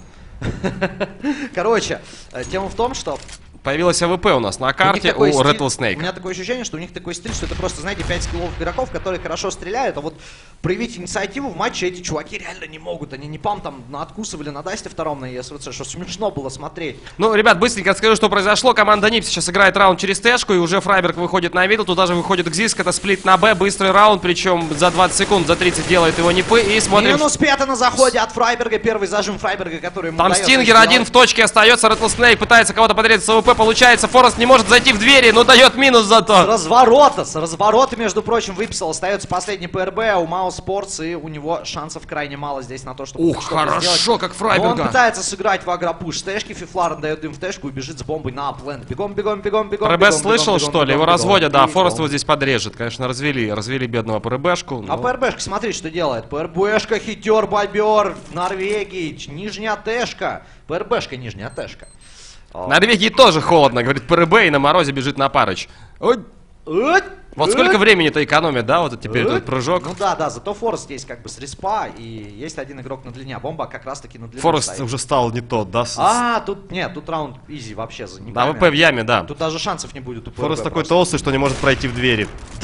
Короче, э, тема в том, что Появилась АВП у нас на у них карте такой у стиль- Rattlesnake. У меня такое ощущение, что у них такой стиль, что это просто, знаете, пять скиллов игроков, которые хорошо стреляют, а вот проявить инициативу в матче эти чуваки реально не могут. Они не пам там откусывали на Дасте втором на ЕСВЦ, что смешно было смотреть. Ну, ребят, быстренько скажу, что произошло. Команда Нип сейчас играет раунд через тэшку, и уже Фрайберг выходит на мидл. Туда же выходит Гзиск, это сплит на Б. Быстрый раунд, причем за двадцать секунд, за тридцать делает его Нипы. И смотрим... Минус пятый на заходе от Фрайберга, первый зажим Фрайберга, который ему Там удается Стингер сделать. один в точке остается. Rattlesnake пытается кого-то подрезать с АВП, получается? Форест не может зайти в двери, но дает минус С зато. разворота, с разворота, между прочим, выписал. Остается последний ПРБ у Маус Спортс, и у него шансов крайне мало здесь на то, чтобы Ух, что-то хорошо, сделать. как Но Фрайберга. он пытается сыграть в агропуш с тэшки. Фифларен дает дым в тэшку и бежит с бомбой на плент. Бегом, бегом, бегом, бегом. ПРБ бегом, слышал, бегом, что бегом, ли? Его бегом, разводят, да, бегом. Форест его здесь подрежет. Конечно, развели, развели бедного ПРБшку. А но- ПРБшка, смотри, что делает. ПРБшка, хитер, бобер, в Норвегии, ч- нижняя тэшка. ПРБшка, нижняя тэшка. В Норвегии тоже холодно, говорит ПРБ, и на морозе бежит на парыч. Ой, Ой, вот ой. сколько времени-то экономит, да, вот теперь Ой. этот прыжок. Ну да, да, зато Форест здесь как бы с респа, и есть один игрок на длине, а бомба как раз таки на длину Форест стоит. уже стал не тот, да? с- А, тут, нет, тут раунд изи вообще за Да, никами. ВП в яме, да. Тут даже шансов не будет у ПРБ. Форест такой просто. толстый, что не может пройти в двери.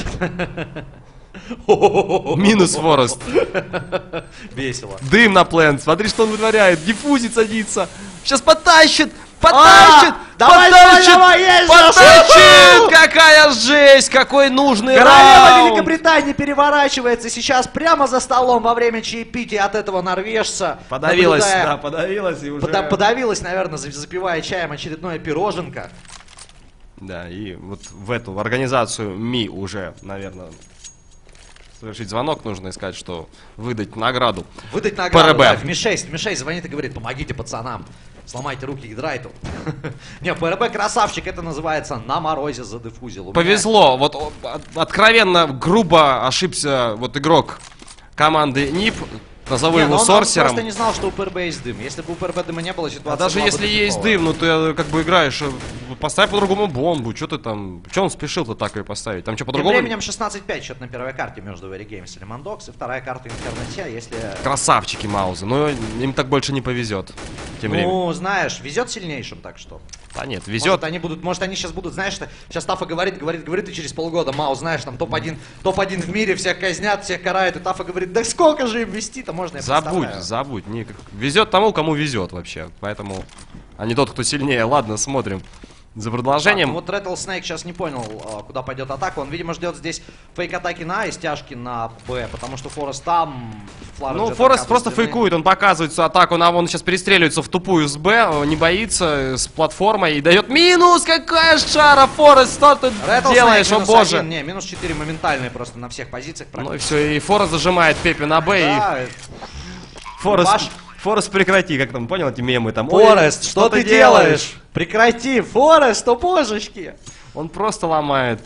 Минус Форест. Весело. Дым на плент, смотри, что он вытворяет. Диффузит садится. Сейчас потащит! Потащит! А, давай, потащит! давай, давай, есть же! Потащит! Уху! Какая жесть! Какой нужный Королева раунд! Великобритании переворачивается сейчас прямо за столом во время чаепития от этого норвежца. Подавилась, наблюдая- да, подавилась и уже... Пода- подавилась, наверное, за- запивая чаем очередное пироженко. Да, и вот в эту в организацию МИ уже, наверное, совершить звонок нужно и сказать, что выдать награду. Выдать награду, ПРБ. да, в Ми шесть. Ми шесть звонит и говорит: помогите пацанам, сломайте руки Гидрайту. Не, ПРБ красавчик, это называется на морозе задефузил. У меня- Повезло, вот о, от- откровенно грубо ошибся вот игрок команды НИП, назову Не, его но он сорсером. просто не знал, что у ПРБ есть дым. Если бы у ПРБ дыма не было, ситуация А даже была бы если есть тупиковая. дым, ну ты э, как бы играешь, э, поставь по-другому бомбу, что ты там, что он спешил-то так ее поставить? Там что, Тем по-другому? временем шестнадцать пять счет на первой карте между Very Games и Лемондокс, и вторая карта Интернете, если... Красавчики Маузы, но им так больше не повезет. Тем временем. Ну, знаешь, везет сильнейшим, так что. Да нет, Может, везет. они будут, может, они сейчас будут, знаешь, что сейчас Тафа говорит, говорит, говорит, и через полгода Мау, знаешь, там топ один, топ один в мире, всех казнят, всех карают, и Тафа говорит: да сколько же им вести-то можно, я Забудь, представляю. забудь. Не, как- везет тому, кому везет вообще. Поэтому, а не тот, кто сильнее. Ладно, смотрим за продолжением. Так, ну вот Rattlesnake сейчас не понял, а, куда пойдет атака. Он, видимо, ждет здесь фейк-атаки на А и стяжки на Б, потому что Форест там, Фларен Ну, же Форест показывает просто длины. фейкует, он показывает всю атаку, на он сейчас перестреливается в тупую с Б, не боится, э, с платформой и дает минус, какая шара, Форест, что ты Rattlesnake делаешь, о минус боже. один, не, минус четыре моментальные просто на всех позициях. Ну и практически. все, и Форест зажимает Пепе на Б, Да, и Форест, Ваш- Форест прекрати, как там, понял эти мемы там? «Ой, Форест, что, ты делаешь? Прекрати, Форест, о божечки. Он просто ломает.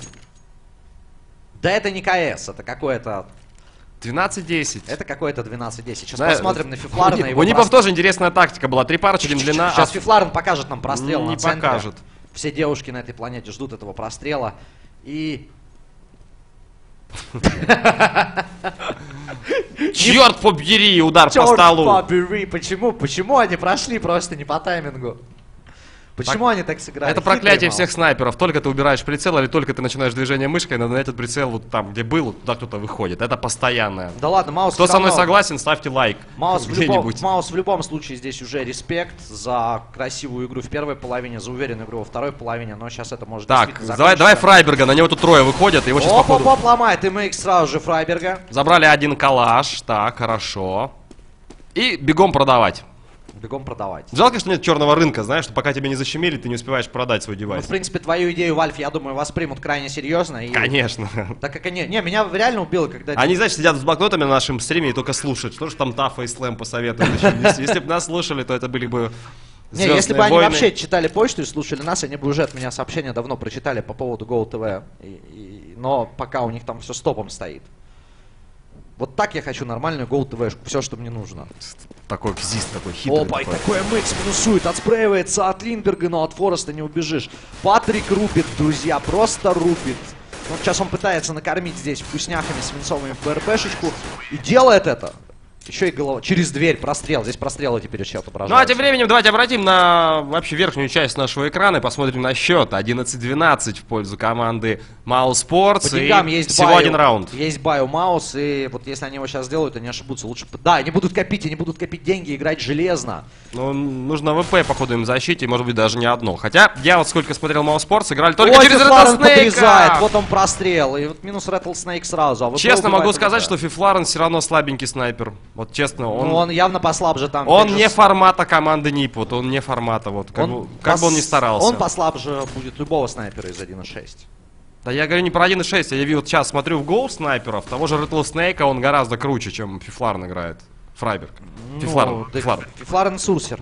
Да это не КС, это какое-то, двенадцать десять. это какое-то двенадцать десять. Сейчас Да, посмотрим на Фифларена. У Нипов тоже интересная тактика была, три пары через длина. Сейчас а Фифларен покажет нам прострел Не на центре. покажет. Все девушки на этой планете ждут этого прострела. И... Черт побери, удар по Чёрт столу. побери, почему? Почему они прошли просто не по таймингу? Почему они так сыграли? Это Хитрый проклятие Маус. всех снайперов. Только ты убираешь прицел или только ты начинаешь движение мышкой, надо на этот прицел вот там, где был, туда кто-то выходит. Это постоянное. Да ладно, Маус Кто всё со мной равно- согласен, ставьте лайк. Маус в, любом, где-нибудь. Маус в любом случае здесь уже респект за красивую игру в первой половине, за уверенную игру во второй половине, но сейчас это может Так, действительно давай, давай закончиться. Фрайберга, на него тут трое выходят, его сейчас Оп, оп, походу... оп, ломает эм икс сразу же Фрайберга. Забрали один калаш, так, хорошо. И бегом продавать. Бегом продавать. Жалко, что нет черного рынка, знаешь, что пока тебя не защемили, ты не успеваешь продать свой Ну, девайс. в принципе, твою идею Valve, я думаю, воспримут крайне серьезно. И... Конечно. Так как они... Не, меня реально убило, когда... Они, знаешь, сидят с блокнотами на нашем стриме и только слушают, что же там Тафа и Слэм посоветуют. еще. Если, если бы нас слушали, то это были бы Не, если «Звездные бы они войны». вообще читали почту и слушали нас, они бы уже от меня сообщения давно прочитали по поводу GoTV. И, и- но пока у них там все стопом стоит. Вот так я хочу нормальную GoTV-шку, все, что мне нужно. Такой кзист, такой хитрый. Опа, и такой. такой эм икс минусует, отспрейвается от Линдберга, но от Фореста не убежишь. Патрик рубит, друзья, просто рубит. Вот сейчас он пытается накормить здесь вкусняхами свинцовыми ПРПшечку и делает это. Еще и голова. Через дверь прострел. Здесь прострелы теперь еще Ну отображаются. а тем временем давайте обратим на вообще верхнюю часть нашего экрана и посмотрим на счет. одиннадцать двенадцать в пользу команды Маус Спортс. По деньгам И есть всего бай, один раунд. Есть бай у Маус, и вот если они его сейчас сделают, они ошибутся. Лучше... п- Да, они будут копить, они будут копить деньги, играть железно. Ну, нужно ВП, походу, им защите, может быть, даже не одно. Хотя, я вот сколько смотрел Маус Спортс, играли только Ой, через Фифларен подрезает, Rattlesnake. вот он прострел, и вот минус Rattlesnake сразу. А ВП Честно убивает могу сказать, ВП. что Фифларен все равно слабенький снайпер. Вот честно, он... Ну, он явно послабже там. Он опять не же, формата команды нип, вот он не формата, вот как, он бы, как пос- бы он ни старался. Он послабже будет любого снайпера из один и шесть. Да я говорю не про один и шесть, я вот сейчас смотрю в гол снайперов, того же Rattlesnake, он гораздо круче, чем Фифларн играет. Фрайберг. Фифларн, Фифларн. Фифларн Сурсер.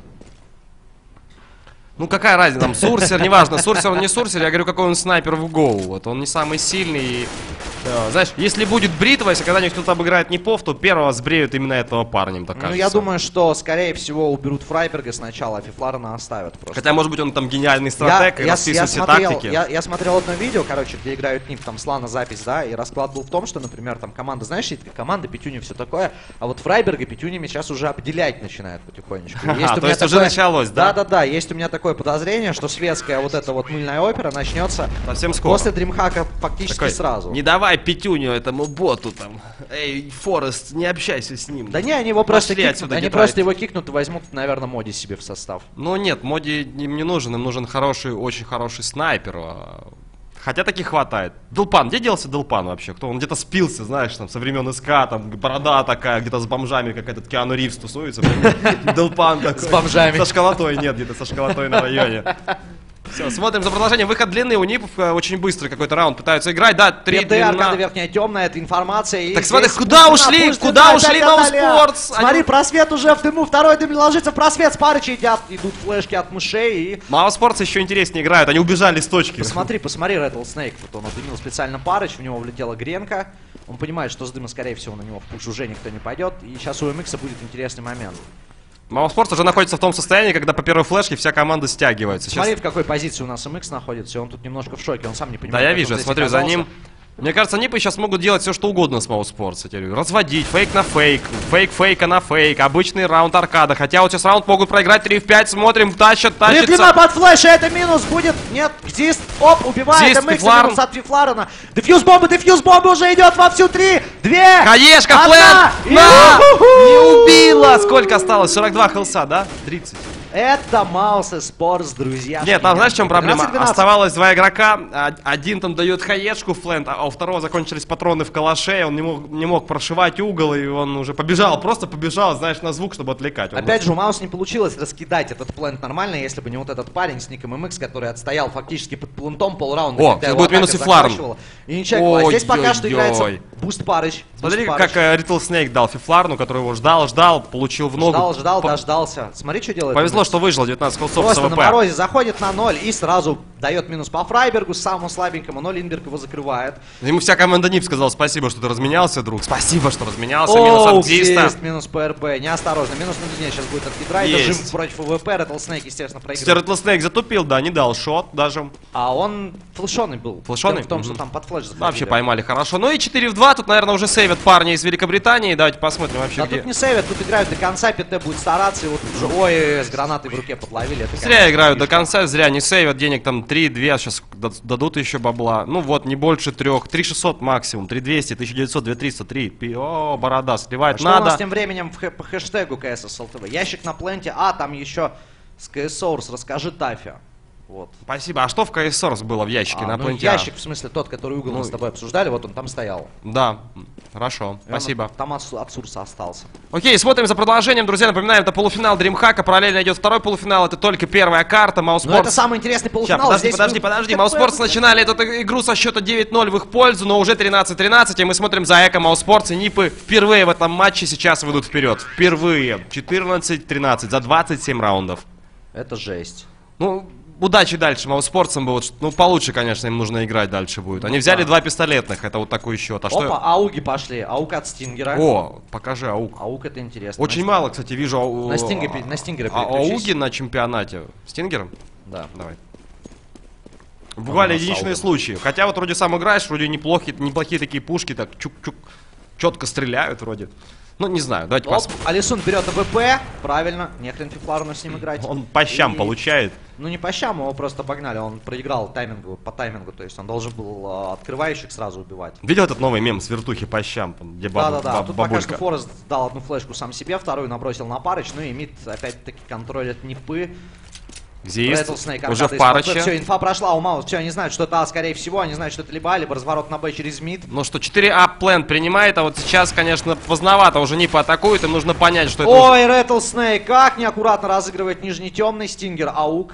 Ну какая разница, там Сурсер, неважно, Сурсер он не Сурсер, я говорю, какой он снайпер в гол. Вот он не самый сильный. И, да, знаешь, если будет бритва, если когда-нибудь кто-то обыграет Нипов, то первого сбреют именно этого парня, так кажется. Ну я думаю, что скорее всего уберут Фрайберга сначала, а Фифларна оставят просто. Хотя, может быть, он там гениальный стратег я, и я, расписывает я все смотрел, тактики. Я, я смотрел одно видео, короче, где играют нип, там слана запись, да, и расклад был в том, что, например, там команда, знаешь, есть команда, пятюни, все такое, а вот Фрайберга пятюнями сейчас уже обделять начинают потихонечку. А, у то меня есть уже началось, да? Да-да-да, есть у меня такое подозрение, что светская вот эта вот мыльная опера начнется Совсем скоро. после Дримхака фактически Такой, сразу. не давай пятюню этому боту там. Эй, Форест, не общайся с ним. Да не, они его просто Пошли кикнут, отсюда, они Детройт. просто его кикнут и возьмут, наверное, Моди себе в состав. Ну нет, Моди им не нужен, им нужен хороший, очень хороший снайпер. а, Хотя таких хватает. Делпан, где делся Делпан вообще? Кто? Он где-то спился, знаешь, там, со времен СК, там, борода такая, где-то с бомжами, как этот Киану Ривз тусуется. Делпан такой. С бомжами. Со школотой, нет, где-то со школотой на районе. Все, смотрим за продолжением. Выход длины у Нипов э, очень быстрый какой-то раунд пытаются играть. Да, три ПТ, аркада длина. верхняя темная, это информация. И Так смотри, здесь куда пусть ушли? пусть Куда опять ушли отдали. Ноуспортс? Смотри, Они- просвет уже в дыму, второй дым ложится в просвет, с Парыча едят, идут флешки от мышей и... Мауспортс еще интереснее играют, они убежали с точки. Посмотри, посмотри, Rattlesnake, вот он удымил специально Парыч, в него влетела Гренка. Он понимает, что с дыма, скорее всего, на него в пуш уже никто не пойдет. И сейчас у эм икс будет интересный момент. Мауспортс уже находится в том состоянии, когда по первой флешке вся команда стягивается. Сейчас- Смотри, в какой позиции у нас эм икс находится, и он тут немножко в шоке, он сам не понимает. Да, я как он вижу, я здесь смотрю за оказался. ним. Мне кажется, Нипы сейчас могут делать все, что угодно с Мауспортс. Я тебе говорю. Разводить, фейк на фейк, фейк фейка на фейк, обычный раунд аркада. Хотя вот сейчас раунд могут проиграть три в пять, смотрим, тащат, Длина тащится. под флеш, а это минус будет. Нет, Зист, оп, убивает Зист, эм икс, Фифларн. минус от Фифларена. Дефьюз бомба, дефьюз бомба уже идет вовсю. Три, две, Хаешка, одна, флэш! и На! уху! Не убила! Сколько осталось? сорок два хелса, да? тридцать. Это Маус Спортс, друзья. Нет, там знаешь, в чем проблема? двенадцать двенадцать. Оставалось два игрока, а- один там дает хаешку флент, а у второго закончились патроны в калаше, он не мог, не мог прошивать угол, и он уже побежал, просто побежал, знаешь, на звук, чтобы отвлекать. Он Опять же, у Маус не получилось раскидать этот плент нормально, если бы не вот этот парень с ником эм икс, который отстоял фактически под плентом полраунда. О, когда сейчас его будет минус атака и Фларн. захвачивала. И не чекал. А здесь пока что играется Ой-ой-ой. буст Парыч. Смотри, буст как Парыч. Rattlesnake дал Фифларну, который его ждал, ждал, получил в ногу. Ждал, ждал, По- дождался. Смотри, что делает. Повезло, эм икс. что выжил, девятнадцать хелсов с Просто на АВП. морозе заходит на ноль и сразу дает минус по Фрайбергу, самому слабенькому, но Линдберг его закрывает. Ему вся команда нип сказала спасибо, что ты разменялся, друг. Спасибо, что разменялся. Минус от Диста. есть, минус по эр пэ. Неосторожно. Минус на длине сейчас будет от ядра. Это Есть. жим против АВП. Rattlesnake, естественно, Кстати, проигрывает. Rattlesnake затупил, да, не дал шот даже. А он флешоный был. Флешоный? Дело в том, Мгм. что там под флеш заходили. Вообще поймали хорошо. Ну и четыре в два, тут, наверное, уже сейвят парни из Великобритании. Давайте посмотрим вообще, Да где. тут не сейвят, тут играют до конца, ПТ будет стараться, и вот уже, ой, с гранатой в руке подловили. Это, Зря конечно, играют до фишка. конца, зря не сейвят, денег там три-две, сейчас дадут еще бабла. Ну вот, не больше трех, три шестьсот максимум, три двести, тысяча девятьсот, две триста, три. Пи- О, борода, сливать А что у нас надо. тем временем в хэ- по хэштегу ка эс эс эл тэ вэ? Ящик на пленте, а там еще с кей эс Source, расскажи Тафи. Вот. Спасибо. А что в кей эс Source было в ящике А, на ну, пленте? ящик, в смысле, тот, который угол Ну, мы с тобой обсуждали, вот он там стоял. Да, хорошо, И он спасибо. Там от, от Сурса остался. Окей, смотрим за продолжением, друзья. Напоминаем, это полуфинал Дримхака, параллельно идет второй полуфинал, это только первая карта, Но Мауспортс. это самый интересный Сейчас, полуфинал. подожди, Здесь подожди, вы- подожди. КП Мауспортс будет- начинали эту игру со счета девять ноль в их пользу, но уже тринадцать тринадцать, и мы смотрим за эко Мауспортс, и Нипы впервые в этом матче сейчас выйдут вперед. Впервые. четырнадцать тринадцать за двадцать семь раундов. Это жесть. Ну, удачи дальше Мауспортсам бы, вот, ну, получше, конечно, им нужно играть дальше будет. Они взяли да. два пистолетных, это вот такой счет. А Опа, что... ауги пошли. Аук от Стингера. О, покажи аук. Аук это интересно. Очень На- мало, кстати, вижу ау- На Стингера пе- на Стингера а- переключись. ауги на чемпионате. Стингером? Да. Давай. Буквально нас единичные аугом. случаи. Хотя вот вроде сам играешь, вроде неплохие, неплохие такие пушки, так чук-чук, четко стреляют вроде. Ну, не знаю, давайте Оп, посмотрим. Алисун берет АВП. Правильно. Не хрен Фифларну с ним играть. Он по щам И- получает. Ну не по щам, его просто обогнали. Он проиграл таймингу, по таймингу. То есть он должен был а, открывающих сразу убивать. Видел этот новый мем с вертухи по щам, там, где бабу- Да-да-да, баб- тут пока что бабулька? Форест дал одну флешку сам себе, вторую набросил на Парыч, ну и Мид опять-таки контролит Нипы. Зист Rattlesnake уже в парочке. Все, инфа прошла у Маус. Все, они знают, что это А, скорее всего. Они знают, что это либо А, либо разворот на Б через мид. Ну что, четыре А план принимает, а вот сейчас, конечно, поздновато. Уже Нипы атакуют, им нужно понять, что это... Ой, Rattlesnake, как неаккуратно разыгрывает нижний темный. Стингер, аук.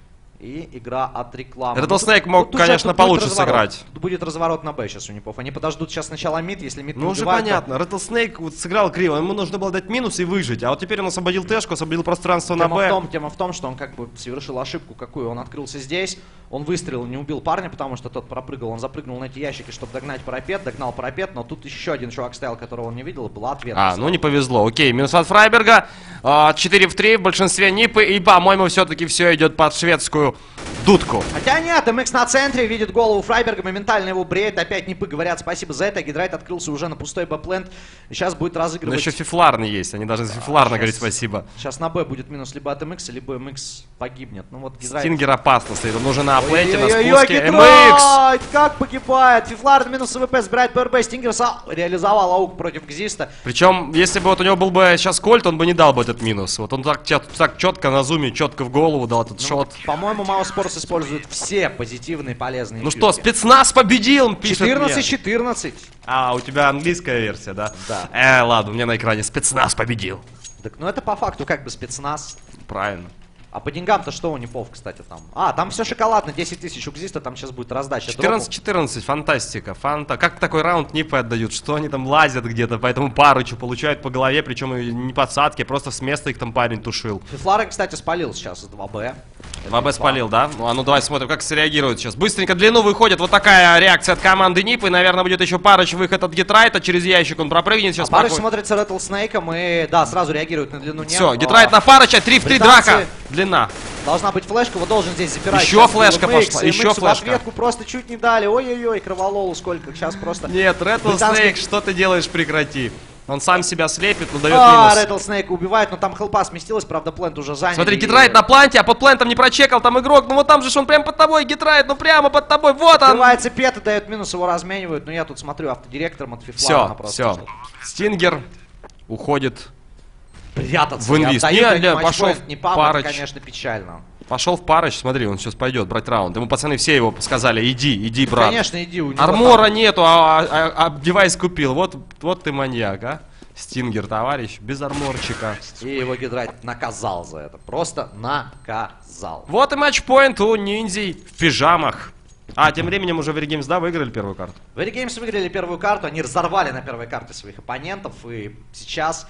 И игра от рекламы. Rattlesnake мог, Тут уже- конечно, тут будет получше разворот. сыграть. Тут будет разворот на Б сейчас у Нипов. Они подождут сейчас сначала мид, если мид не Ну уже убивают, то- понятно, Rattlesnake вот сыграл криво, ему нужно было дать минус и выжить. А вот теперь он освободил Тэшку, освободил пространство на Тема в, Б. том, тема в том, что он как бы совершил ошибку какую. Он открылся здесь, он выстрелил, не убил парня, потому что тот пропрыгал. Он запрыгнул на эти ящики, чтобы догнать парапет, догнал парапет, но тут еще один чувак стоял, которого он не видел, и был ответ. А, ну не повезло. Окей, минус от Фрайберга. А, четыре в три, в большинстве Нипы. И, по-моему, все-таки все идет под шведскую дудку. Хотя нет, эм икс на центре, видит голову Фрайберга, моментально его бреет. Опять Нипы говорят спасибо за это. Гидрайт открылся уже на пустой Б-плент. Сейчас будет Но разыгрывать... еще фифларный есть, они должны фифларно щас- говорить спасибо. Сейчас на Б будет минус либо от эм икс, либо эм икс погибнет. Ну вот Гидрайт... Стингер опасно стоит, он нужен на аплете, на Ой-ой-ой, спуске. эм икс! Гидрайт! Как погибает! Фифлар минус ВП, забирает ПРБ. Стингер са- реализовал аук против Гзиста. Причем, если бы вот у него был бы сейчас кольт, он бы не дал бы этот минус. Вот он так, чет- так четко на зуме, четко в голову дал этот Ну, шот. По-моему, Маус Спорс использует все позитивные полезные Ну фишки. что, спецназ победил, пишет мне. четырнадцать четырнадцать. А, у тебя английская версия, да? Да. Э, ладно, у меня на экране спецназ победил. Так, ну это по факту как бы спецназ. Правильно. А по деньгам-то что у Нипов, кстати, там? А, там все шоколадно, десять тысяч у Гзиста, там сейчас будет раздача. четырнадцать четырнадцать, фантастика, фанта. Как такой раунд Нипы отдают? Что они там лазят где-то, поэтому парычу получают по голове, причем и не подсадки, просто с места их там парень тушил. Фифларен, кстати, спалил сейчас из два Б. два Б спалил, да? Ну, а ну давай смотрим, как среагируют сейчас. Быстренько длину выходит, вот такая реакция от команды Нипы. Наверное, будет еще парыч выход от Гитрайта, через ящик он пропрыгнет сейчас. А Парыч смотрится Rattlesnake'ом и, да, сразу реагирует на длину. Все, нет, Гитрайт но на парыча, три в три британцы- драка. Длина. Должна быть флешка, вот должен здесь запирать. Еще Сейчас флешка был эм икс, пошла, и эм еще икс в флешка. ответку просто чуть не дали. Ой-ой-ой, кровололу сколько, сейчас просто... Нет, Rattlesnake, Британский- что ты делаешь, прекрати. Он сам себя слепит, но дает А, минус. Rattlesnake убивает, но там хелпа сместилась, правда, плент уже занят. Смотри, Гитрайт на планте, а под плентом не прочекал там игрок. Ну вот там же ж он прям под тобой, Гитрайт, ну прямо под тобой, вот он. Открывается пета, дает минус, его разменивают. Но я тут смотрю автодиректором от Фифларена Все, просто. все. что Стингер уходит. Прятаться. В и инвиз. отдают Не, один не, матчпоинт, пошел не папа, Парыч. это, конечно, печально. Пошел в парыч, смотри, он сейчас пойдет брать раунд. Ему пацаны все его сказали, иди, иди, брат. Конечно, иди, у него Армора там- нету, а, а- а девайс купил. Вот, вот ты маньяк, а. Стингер, товарищ, без арморчика. И его Гидрайт наказал за это. Просто наказал. Вот и матчпоинт у ниндзей в пижамах. А, тем временем уже Very Games, да, выиграли первую карту. Very Games выиграли первую карту, они разорвали на первой карте своих оппонентов, и сейчас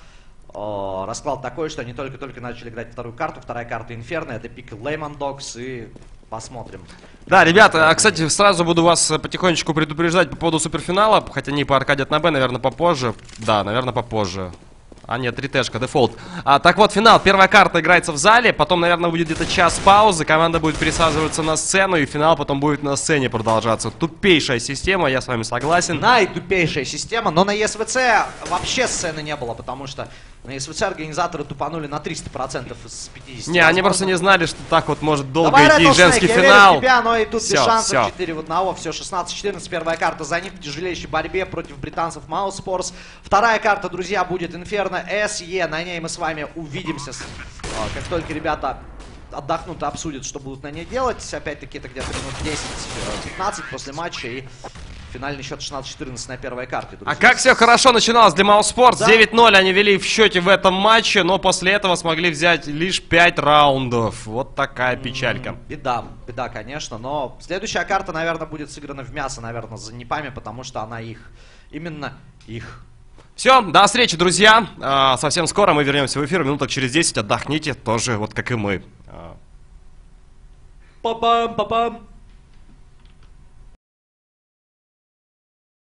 э, расклад такой, что они только-только начали играть вторую карту. Вторая карта Инферно, это пик Леймон Догс, и посмотрим. Да, ребята, а, кстати, сразу буду вас потихонечку предупреждать по поводу суперфинала, хотя не по аркадят на Б, наверное, попозже. Да, наверное, попозже. А нет, три тэшка, дефолт. А, так вот, финал. Первая карта играется в зале, потом, наверное, будет где-то час паузы, команда будет пересаживаться на сцену, и финал потом будет на сцене продолжаться. Тупейшая система, я с вами согласен. Наитупейшая система, но на ЕСВЦ вообще сцены не было, потому что на ЕСВЦ организаторы тупанули на триста процентов из пятидесяти. Не, они просто не знали, что так вот может долго Давай, идти Rattlesnake, женский я верю финал. в тебя, но и тут Всё, без шансов, всё. четыре в одного, все, шестнадцать четырнадцать, первая карта за ним в тяжелейшей борьбе против британцев Маус Спорс. Вторая карта, друзья, будет Инферно эс и, на ней мы с вами увидимся, с- а, как только ребята отдохнут и обсудят, что будут на ней делать. Опять-таки, это где-то минут десять-пятнадцать после матча, и финальный счет шестнадцать четырнадцать на первой карте, друзья. А как все хорошо начиналось для Маус Спортс. Да. девять ноль они вели в счете в этом матче, но после этого смогли взять лишь пять раундов. Вот такая печалька. Беда, беда, конечно, но следующая карта, наверное, будет сыграна в мясо, наверное, за Непами, потому что она их, именно их. Все, до встречи, друзья. А, совсем скоро мы вернемся в эфир. Минуток через десять отдохните тоже, вот как и мы. А, Па-пам, па-пам.